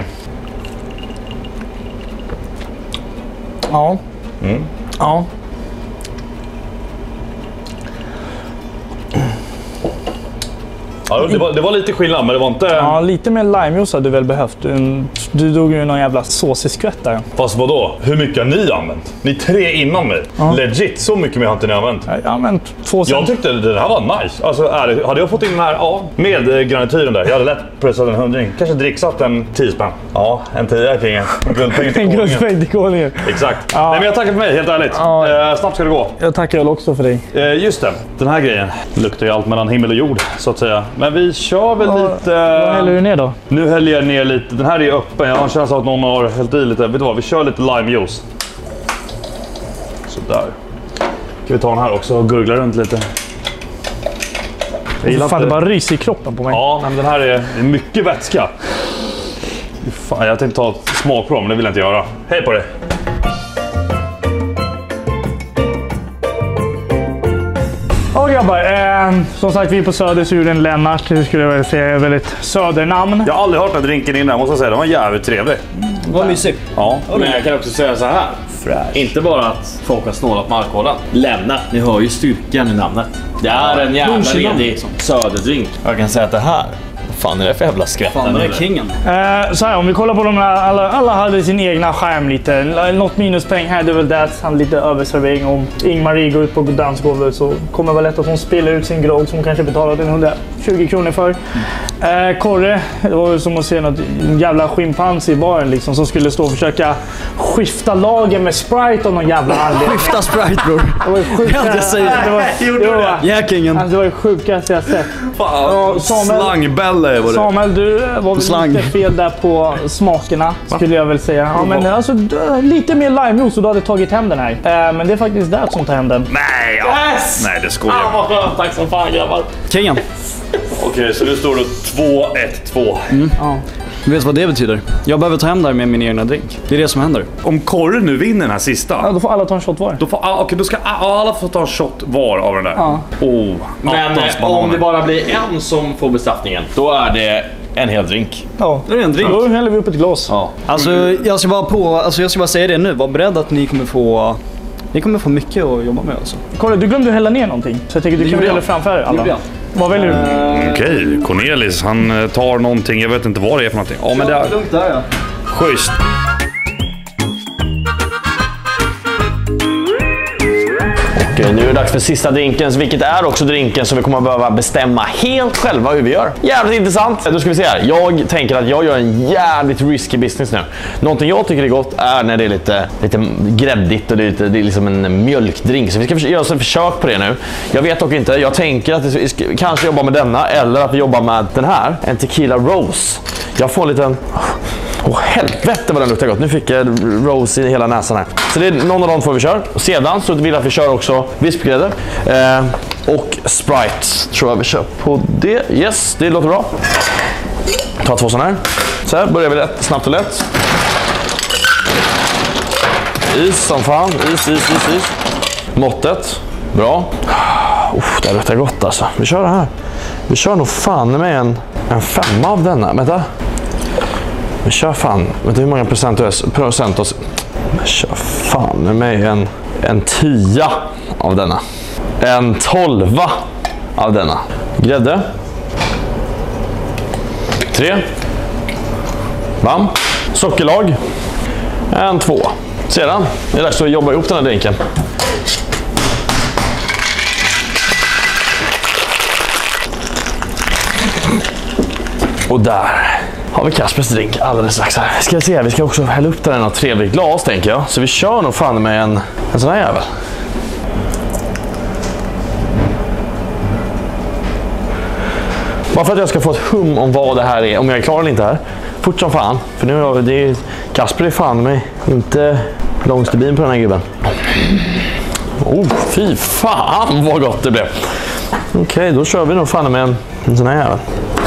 Ja. Ja. Ja, det var lite skillnad, men det var inte... Ja, lite mer limejuice hade du väl behövt. Du drog ju någon jävla såsig skvätt där. Fast vadå? Hur mycket har ni använt? Ni 3 innan mig. Ja. Legit, så mycket mer har inte ni använt. Jag har använt 2 Jag tyckte det här var nice. Alltså, hade jag fått in den här med granityren där, jag hade lätt pressat en 100. Kanske dricksatt en 10 spänn. Ja, en 10 Kingen. Guldpeng till Konungen. Guldpeng till Konungen. Exakt. Ja. Nej, men jag tackar för mig, helt ärligt. Ja. Snabbt ska det gå. Jag tackar väl också för dig. Just det, den här grejen luktar ju allt mellan himmel och jord, så att säga. Men vi kör väl lite... Vad häller du ner då? Nu häller jag ner lite. Den här är öppen. Jag har en känsla att någon har hällt i lite. Vet du vad? Vi kör lite limejuice. Sådär. Ska vi ta den här också och gurgla runt lite. Jag gillar fan, det bara ryser i kroppen på mig. Ja, men den här är mycket vätska. Fan, jag tänkte ta ett smakprov, men det vill jag inte göra. Hej på dig! Ja grabbar, som sagt vi är på Söder så gjorde en Lennart, det skulle jag väl säga är väldigt södernamn. Jag har aldrig hört den drinken innan, måste jag säga. Den var jävligt trevlig. Vad mysigt. Ja, men jag kan också säga så här. Inte bara att folk har snålat med alkoholen. Lämna, ni hör ju styrkan i namnet. Det är en jävla redig söderdrink. Jag kan säga att det här, fan är det för jävla skvätt? Fan, det är Kingen. Så här, om vi kollar på de här, alla hade sin egna skärm lite. Något minuspoäng här, det är väl det att han lite överservering. Om Ingmarie går ut på dansgolvet så kommer väl lätt att hon spiller ut sin grogg som hon kanske betalade 120 kronor för. Korre, det var ju som att se något jävla schimpans i baren liksom, som skulle stå och försöka skifta lager med Sprite av någon jävla anledning. Skifta Sprite bror. Det var ju sjukaste. Kingen. Det var ju sjukaste jag sett. Fan, slangbälle var det. Samuel, du var väl lite fel där på smakerna, skulle jag väl säga. Ja, men alltså, lite mer limejuice så du hade tagit hem den här. Men det är faktiskt det som tar hem den. Nej, ja. Yes! Nej, det skojar. Vad skönt, tack som fan grabbar. Kingen. Okej, så nu står det 2-1-2. Ja. Du vet vad det betyder? Jag behöver ta hem där med min egna drink. Det är det som händer. Om Korre nu vinner den här sista. Ja, då får alla ta en shot var. Då ska alla få ta en shot var av den där. Ja. Men om det bara blir en som får bestraffningen, då är det en hel drink. Ja, det är en drink. Då häller vi upp ett glas. Ja. Alltså jag ska bara säga det nu. Var beredd att ni kommer få mycket att jobba med alltså. Kolla, du glömde hälla ner någonting. Så jag tänker du kan väl hälla framför alla. Vad väljer du? Okej, Cornelis, han tar någonting, jag vet inte vad det är för någonting. Ja, men det är lugnt där, ja. Schysst. Och nu är det dags för sista drinken, vilket är också drinken som vi kommer att behöva bestämma helt själva hur vi gör. Jävligt intressant. Då ska vi se här. Jag tänker att jag gör en jävligt risky business nu. Någonting jag tycker är gott är när det är lite gräddigt och det är liksom en mjölkdrink. Så vi ska göra ett försök på det nu. Jag vet dock inte. Jag tänker att vi ska kanske jobba med denna eller att vi jobbar med den här. En tequila rose. Jag får en liten... Åh helvete vad den luktar gott. Nu fick jag rose i hela näsan här. Så det är någon av de två vi kör. Och sedan så vill jag att vi kör också vispgrädde. Och Sprite tror jag vi kör på det. Yes, det låter bra. Ta 2 sådana här. Så här börjar vi lätt, snabbt och lätt. Is som fan. Is. Måttet. Bra. Det luktar gott alltså. Vi kör det här. Vi kör nog fan med en 5 av denna. Vänta. Vi kör fan, vet du hur många procent oss? Vi kör fan med en 10 av denna. En 12 av denna. Grädde. 3. Bam. Sockerlag. En 2. Sedan är det dags att jobba ihop den här drinken. Och där har vi Kaspers drink alldeles strax här. Ska jag se, vi ska också hälla upp den i något trevligt glas tänker jag. Så vi kör nog fan med en sån här jävel. Bara för att jag ska få ett hum om vad det här är, om jag är klar eller inte här. Fort som fan, för nu har det Kasper är fan mig inte långt stubin på den här gubben. Fy fan vad gott det blev. Okej, då kör vi nog fan med en sån här jävel.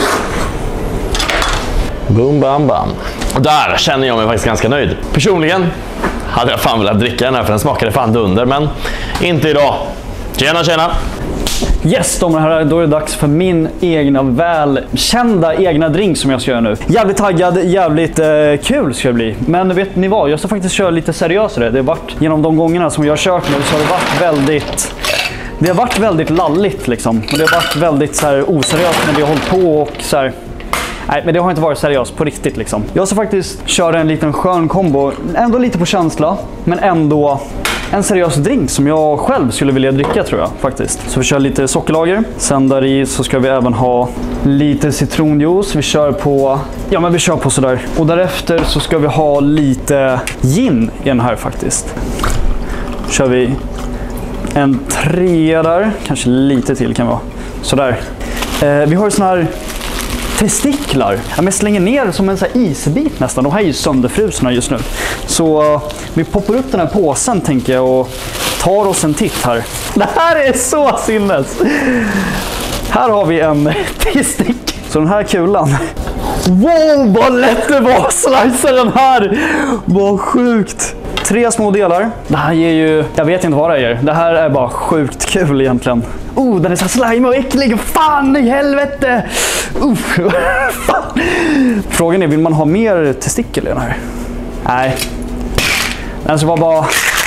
Boom, bam, bam. Och där känner jag mig faktiskt ganska nöjd. Personligen hade jag fan velat dricka den här för den smakade fan dunder, men inte idag. Tjena! Yes, damer och herrar, då är det dags för min egna välkända egna drink som jag ska göra nu. Jävligt taggad, jävligt kul ska det bli. Men vet ni vad, jag ska faktiskt köra lite seriösare. Det har varit, genom de gångerna som jag har kört nu så har det varit väldigt lalligt liksom. Och det har varit väldigt så här oseriöst när vi har hållit på och så här. Nej, men det har inte varit seriöst på riktigt liksom. Jag ska faktiskt köra en liten skön kombo, ändå lite på känsla, men ändå en seriös drink som jag själv skulle vilja dricka tror jag faktiskt. Så vi kör lite sockerlager. Sen där i så ska vi även ha lite citronjuice. Vi kör på sådär. Och därefter så ska vi ha lite gin i den här faktiskt. Kör vi en 3 där, kanske lite till kan vara. Sådär. Vi har ju sån här testiklar. Jag slänger ner som en sån här isbit nästan. De här är ju sönderfrusna just nu. Så vi poppar upp den här påsen tänker jag och tar oss en titt här. Det här är så sinnes. Här har vi en testik. Så den här kulan. Wow, vad lätt det var att slicea den här. Vad sjukt. 3 små delar. Det här ger ju, jag vet inte vad det ger. Det här är bara sjukt kul egentligen. Den är så slime och äcklig. Fan i helvete. Fan. Frågan är, vill man ha mer testikel i den här? Nej. Den ska bara...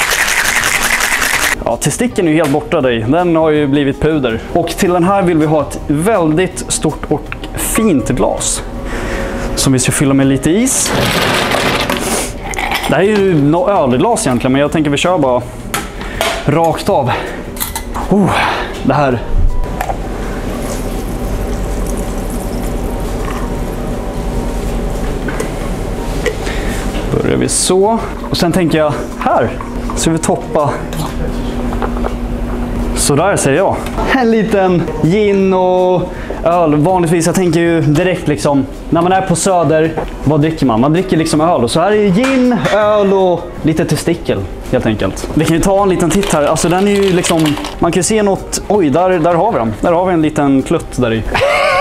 Ja, testikeln är ju helt borta dig. Den har ju blivit puder. Och till den här vill vi ha ett väldigt stort och fint glas. Som vi ska fylla med lite is. Det här är ju något ölglas egentligen, men jag tänker vi kör bara rakt av. Det här. Börjar vi så. Och sen tänker jag, här ska vi toppa. Så där säger jag. En liten gin och öl. Vanligtvis, jag tänker ju direkt liksom, när man är på Söder, vad dricker man? Man dricker liksom öl. Och så här är gin, öl och lite testikel, helt enkelt. Vi kan ju ta en liten titt här. Alltså den är ju liksom, man kan ju se något. Oj, där har vi den. Där har vi en liten klutt där i.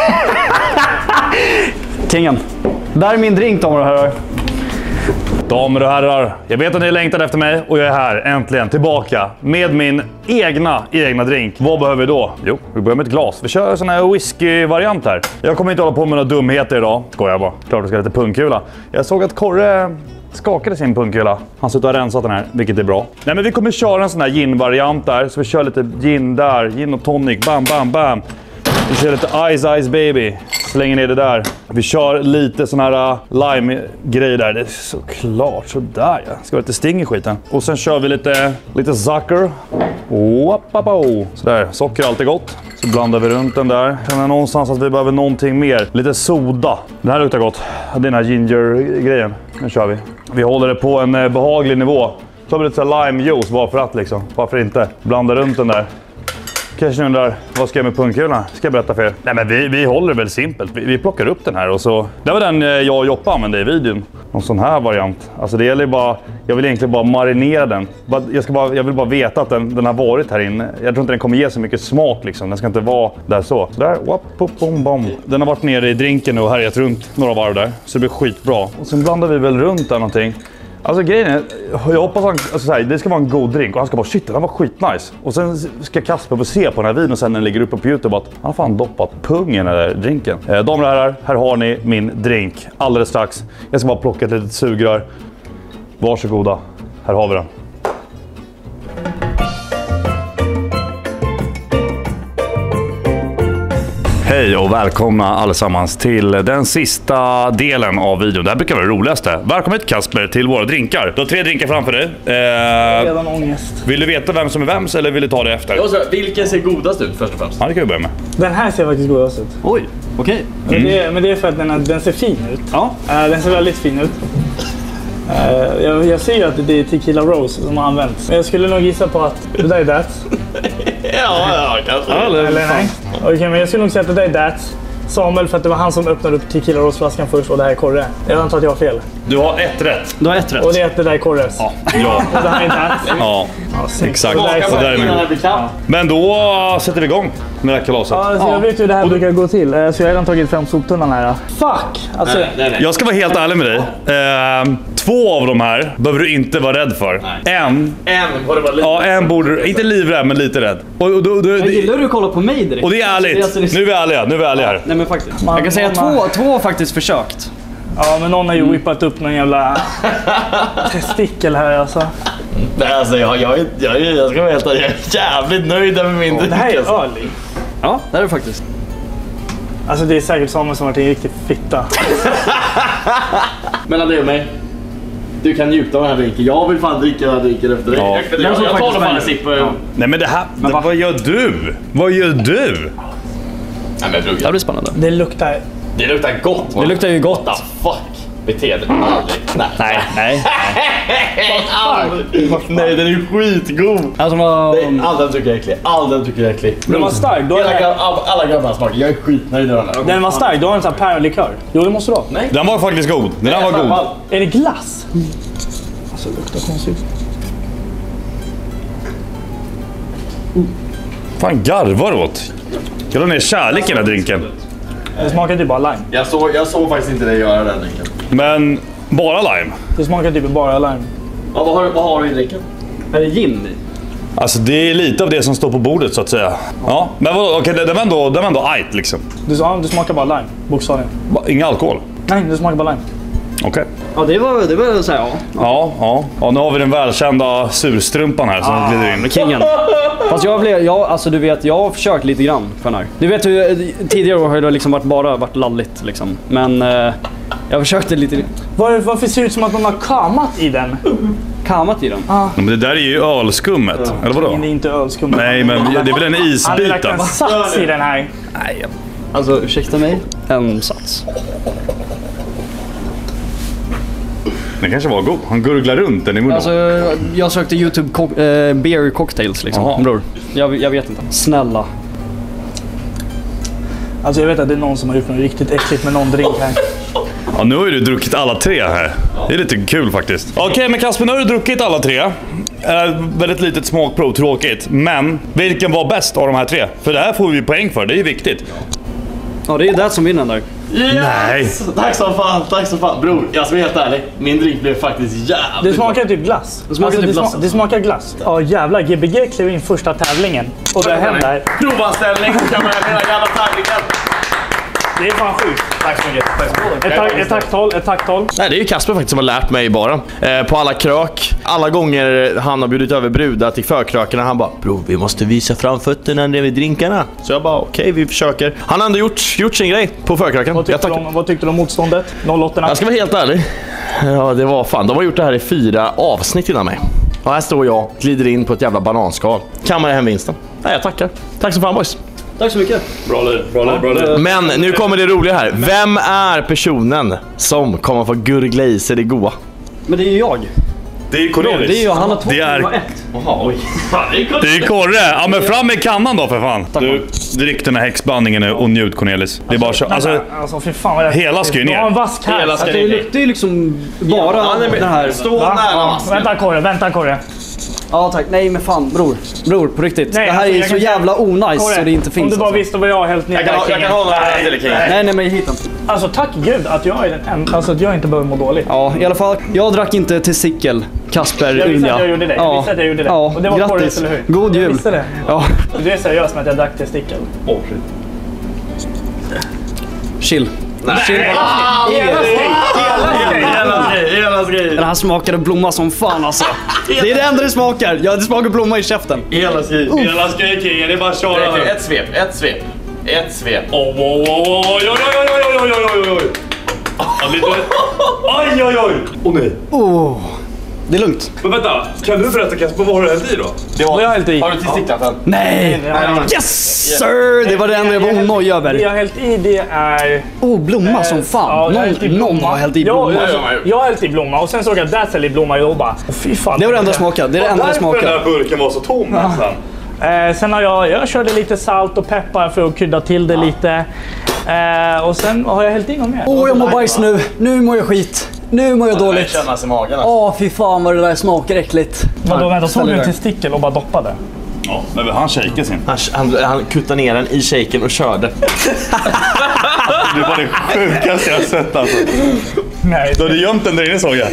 Kingen. Där är min drink, damer och herrar. Damer och herrar, jag vet att ni längtar efter mig och jag är här äntligen tillbaka med min egna drink. Vad behöver vi då? Jo, vi börjar med ett glas. Vi kör en sån här whisky-variant här. Jag kommer inte hålla på med några dumheter idag. Skojar bara. Klart vi ska ha lite punkkula. Jag såg att Korre skakade sin punkkula. Han sitter och rensat den här, vilket är bra. Nej, men vi kommer köra en sån här gin-variant där. Så vi kör lite gin där, gin och tonic, bam, bam, bam. Vi kör lite ice baby. Slänger ner det där. Vi kör lite sån här lime-grej där. Det är såklart sådär. Ja. Ska vara lite sting i skiten. Och sen kör vi lite socker. Sådär, socker är alltid gott. Så blandar vi runt den där. Känner någonstans att vi behöver någonting mer. Lite soda. Den här luktar gott. Det är den här ginger-grejen. Nu kör vi. Vi håller det på en behaglig nivå. Så tar vi lite lime-juice bara för att liksom. Varför inte? Blanda runt den där. Kanske ni undrar, vad ska jag med punkkulorna? Ska jag berätta för er? Nej, men vi håller det väl simpelt. Vi plockar upp den här och så... Det var den jag och Joppa använde i videon. Någon sån här variant. Alltså det gäller bara... Jag vill egentligen bara marinera den. Jag vill bara veta att den har varit här inne. Jag tror inte den kommer ge så mycket smak liksom. Den ska inte vara där så. Så där, bom. Den har varit nere i drinken och härjat runt några varv där. Så det blir skitbra. Och sen blandar vi väl runt där någonting. Alltså grejen är, jag hoppas att det ska vara en god drink och han ska bara shit, den var skitnice. Och sen ska Kasper få se på den här videon och sen när den ligger uppe på YouTube att han har fan doppat pungen i den där drinken. Damer och herrar, här har ni min drink alldeles strax. Jag ska bara plocka ett litet sugrör. Varsågoda, här har vi den. Hej och välkomna allesammans till den sista delen av videon. Det här brukar vara det roligaste. Välkommen hit Kasper till våra drinkar. Du har 3 drinkar framför dig. Redan ångest. Vill du veta vem som är vems eller vill du ta det efter? Jag säger, vilken ser godast ut först och främst? Ja, det kan vi börja med. Den här ser faktiskt godast ut. Oj, okej. Men det är för att den ser fin ut. Ja. Den ser väldigt fin ut. Jag ser ju att det är Tequila Rose som har använts. Men jag skulle nog gissa på att det där är That's. Ja, kanske. Eller nej. Okej, men jag skulle nog säga att det där är That's. Samuel, för att det var han som öppnade upp Tequila Rose-flaskan först och det här är Korre. Jag antar att jag har fel. Du har 1 rätt. Du har 1 rätt. Och det är att det där är Korres. Ja. Och det här är That's. Ja, exakt. Och det där är Så där är Innan det. det blir klart. Men då sätter vi igång med det här kalaset. Ja, alltså, jag vet ju hur det här brukar gå till. Så jag har redan tagit fram soptunnan här. Fuck! Alltså, Nej. Jag ska vara helt ärlig med dig. 2 av de här behöver du inte vara rädd för. En Var det bara lite. Ja, en borde... Inte livrädd, men lite rädd. Jag gillar hur du kollar på mig direkt. Och det är ärligt. Nu är vi ärliga här. Nej men faktiskt. Jag kan säga två har faktiskt försökt. ja, men någon har ju whippat upp någon jävla testikel här alltså. Nej, alltså jag ska vara helt ärlig. Jag är jävligt nöjd med min drink. Det här är alltså. öl. Ja, det är det faktiskt. Alltså det är säkert Samuel som har varit en riktig fitta. Mellan dig och mig. Du kan njuta av den här drinken. Jag vill fan dricka den här drinken efter dig. Ja. Jag tar fan en sipp. Nej men det här... vad gör du? Vad gör du? Nej men bror, Det blir spännande. Det luktar... det luktar gott. Det luktar ju gott. What the fuck? Bete dig. Aldrig. Nej. Nej, den är ju skitgod. Alltså, All den tycker jag är äcklig. All den tycker jag är äcklig. Den var stark. Då är Alla grabbar smakar. Jag är skitnöjd med den här. den var stark. Då har den sån här päronlikör. Jo, det måste du ha. Nej. Den var faktiskt god. Den var god. Är det glass? Alltså det luktar konstigt. Fan garvar åt. Jag la ner kärlek i den här drinken. Det smakar typ bara lime. Jag såg faktiskt inte dig göra den drinken. Men bara lime. Det smakar typ bara lime. Ja, vad har du i drinken? är det gin i? Alltså det är lite av det som står på bordet så att säga. Ja, men okej, det var ändå ajt liksom. Det smakar bara lime, bokstavligen. Ingen alkohol. Nej, det smakar bara lime. Okej. Ja, det var så här, Ja, nu har vi den välkända surstrumpan här som glider in. Kingen. Fast alltså du vet, jag har försökt lite grann för den här. Du vet hur tidigare år har det liksom varit lalligt liksom. Men jag försökte lite. Varför ser det ut som att någon har kamat i den? Kamat i den? Men det där är ju ölskummet, eller vadå? Det är inte ölskum. Nej, men det är väl en Han har lagt isbita? en sats i den här. Nej, Alltså, ursäkta mig. En sats. den kanske var god. Han gurglar runt den i munnen. Alltså, jag sökte YouTube beer cocktails liksom. Jaha. Bror, jag vet inte. Snälla. Alltså jag vet att det är någon som har gjort något riktigt äckligt med någon drink här. Ja, nu har ju du druckit alla 3 här. Det är lite kul faktiskt. Okej, men Kasper, nu har du druckit alla 3. Väldigt litet smakprov, tråkigt. Men vilken var bäst av de här 3? För det här får vi poäng för, det är ju viktigt. Ja, det är det som vinner där. Yes! Nej. Tack så fan. Bror, jag ska vara helt ärlig. Min drink blev faktiskt jävligt Det smakar typ glass. Det smakar typ glass. Det smakar glass. Ja jävlar, Gbg klev in första tävlingen. Och det händer. Provanställning kan man hela jävla tävlingen. Det är fan sjukt. Tack så mycket. Ett tacktal. Nej, det är ju Kasper faktiskt som har lärt mig bara. På alla krök. Alla gånger han har bjudit över brudar till förkrökarna. Han bara, bro, vi måste visa fram fötterna när vi drinkarna. Så jag bara, okej, vi försöker. Han har ändå gjort sin grej på förkröken. Vad tyckte du om motståndet? 08. Jag ska vara helt ärlig. Ja, det var fan. De har gjort det här i 4 avsnitt innan mig. Och här står jag, glider in på ett jävla bananskal. Kammar hem vinsten. Nej, jag tackar. Tack så fan, boys. Tack så mycket. Bra liv. Men nu kommer det roliga här. Vem är personen som kommer få gurgla i sig det goa? Men det är ju jag. Det är Cornelis. Det är ju han har 2 Det är- och 1. Jaha, oj. Det är Korre. Ja, men fram med kannan då för fan. Du, drick den här häxblandningen och njut, Cornelis. Det är bara så. Alltså fy fan vad det Hela ska ju ner. Du har en vask här. Hela ska Alltså, det luktar ju liksom bara den här. Stå Va? nära Ja, masken. vänta Korre. Ja tack, nej men fan bror på riktigt. Nej, det här alltså, är jag så kan- jävla onajs Korre, så det inte finns. om du bara alltså. visste vad jag har hällt ner Jag kan hålla här till King. Nej men hit inte. Alltså tack gud att jag är den enda, alltså att jag inte behöver må dåligt. Ja i alla fall, jag drack inte testikel. Kasper Jag visste Ulja. att jag gjorde det. Jag visste att jag gjorde det. Ja, Och det var grattis. korrekt, eller hur? God jul. Jag visste det. Ja, Du är seriös med att jag drack testikel. chill. Hela grej. Den här smakade blomma som fan alltså. Det är det enda det smakar. Ja, det smakar blomma i käften. Hela grej. Hela grej, King. Det är bara att köra. Ett svep. Ett svep. Oj, oj, oj, oj, oj, oj, oj, oj, oj. Oj, oj, oj. Åh nej. Det är lugnt. Men vänta, kan du berätta Kasper, vad har du hällt i då? Det har jag hällt i. Har du testikklatten? Nej! Yes sir! Det var det enda jag var nöjd Det över. jag har hällt i det är... Blomma som fan. jag har hällt i Någon har hällt i blomma. Jag har hällt i blomma och sen såg jag Dazzle i blomma och bara... Fy fan. Det var det enda smaken. Det är det enda Den smaken. här burken var så tom nästan. Sen har jag körde lite salt och peppar för att krydda till det lite. Och sen har jag hällt in något mer. Jag mår bajs nu. Nu mår jag skit. Nu mår jag Det dåligt. kännas i magen. Fy fan vad det där smakar äckligt. Vadå, vänta, såg du en testikel och bara doppade? Ja, men han shakar sin. Han kuttade ner den i shaken och körde. Det var det sjukaste jag sett alltså. Nej. Du hade gömt den där inne såg jag.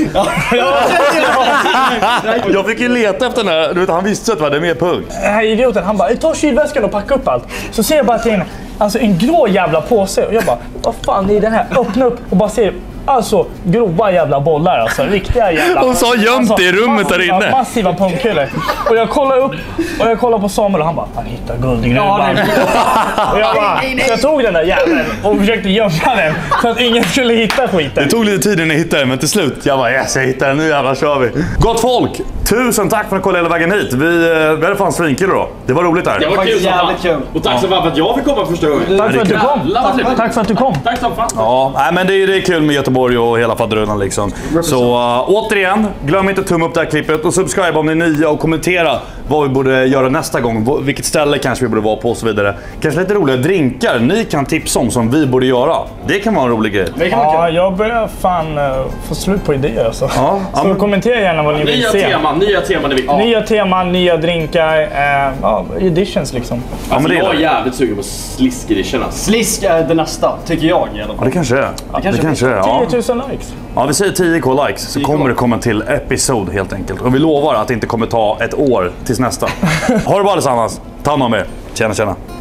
Jag fick ju leta efter den här. Du vet, han visste att det var mer pung. Den här idioten, han bara, ta kylväskan och packa upp allt. Så ser jag bara till en grå jävla påse. Och jag bara, vad fan är den här? Öppna upp och bara ser, alltså grova jävla bollar alltså. Riktiga jävla... Och så har gömt det i rummet där inne. Massiva pungkulor. Och jag kollar upp och jag kollar på Samuel och han bara, han hittar guld i gruvan. Och jag bara, så jag tog den där jäveln och försökte gömma den så att ingen skulle hitta skiten. Det tog lite tid innan jag hittade den, men till slut, jag bara yes, jag hittade den, nu jävlar kör vi. Gott folk, tusen tack för att kolla hela vägen hit. Vi hade fan svinkul då. Det var roligt här. Det var kul, jävligt kul. Och tack så mycket för att jag fick komma första gången. Tack för att du kom. Tack för att du kom. Tack som fan. Ja, nej, men det är kul med Göteborg och hela fadrunnan liksom. Så återigen, glöm inte att tumma upp det här klippet och subscribe om ni är nya och kommentera vad vi borde göra nästa gång. Vilket ställe kanske vi borde vara på och så vidare. Kanske lite roliga drinkar ni kan tipsa om som vi borde göra. Det kan vara en rolig grej. Ja, jag börjar fan få slut på idéer alltså. Ja, Så kommentera gärna vad ni vill se. Nya teman är viktigt. Nya teman, nya drinkar, editions liksom. Ja, men det jag är är jävligt sugen på slisk edition. Slisk är det nästa, tycker jag i alla Ja, fall. det kanske är. Det kanske är, ja. 10 000 likes. Ja, vi säger 10k likes så kommer det komma en till episod helt enkelt. Och vi lovar att det inte kommer ta ett år tills nästa. Ha det bra allesammans. Ta hand om er. Tjena, tjena.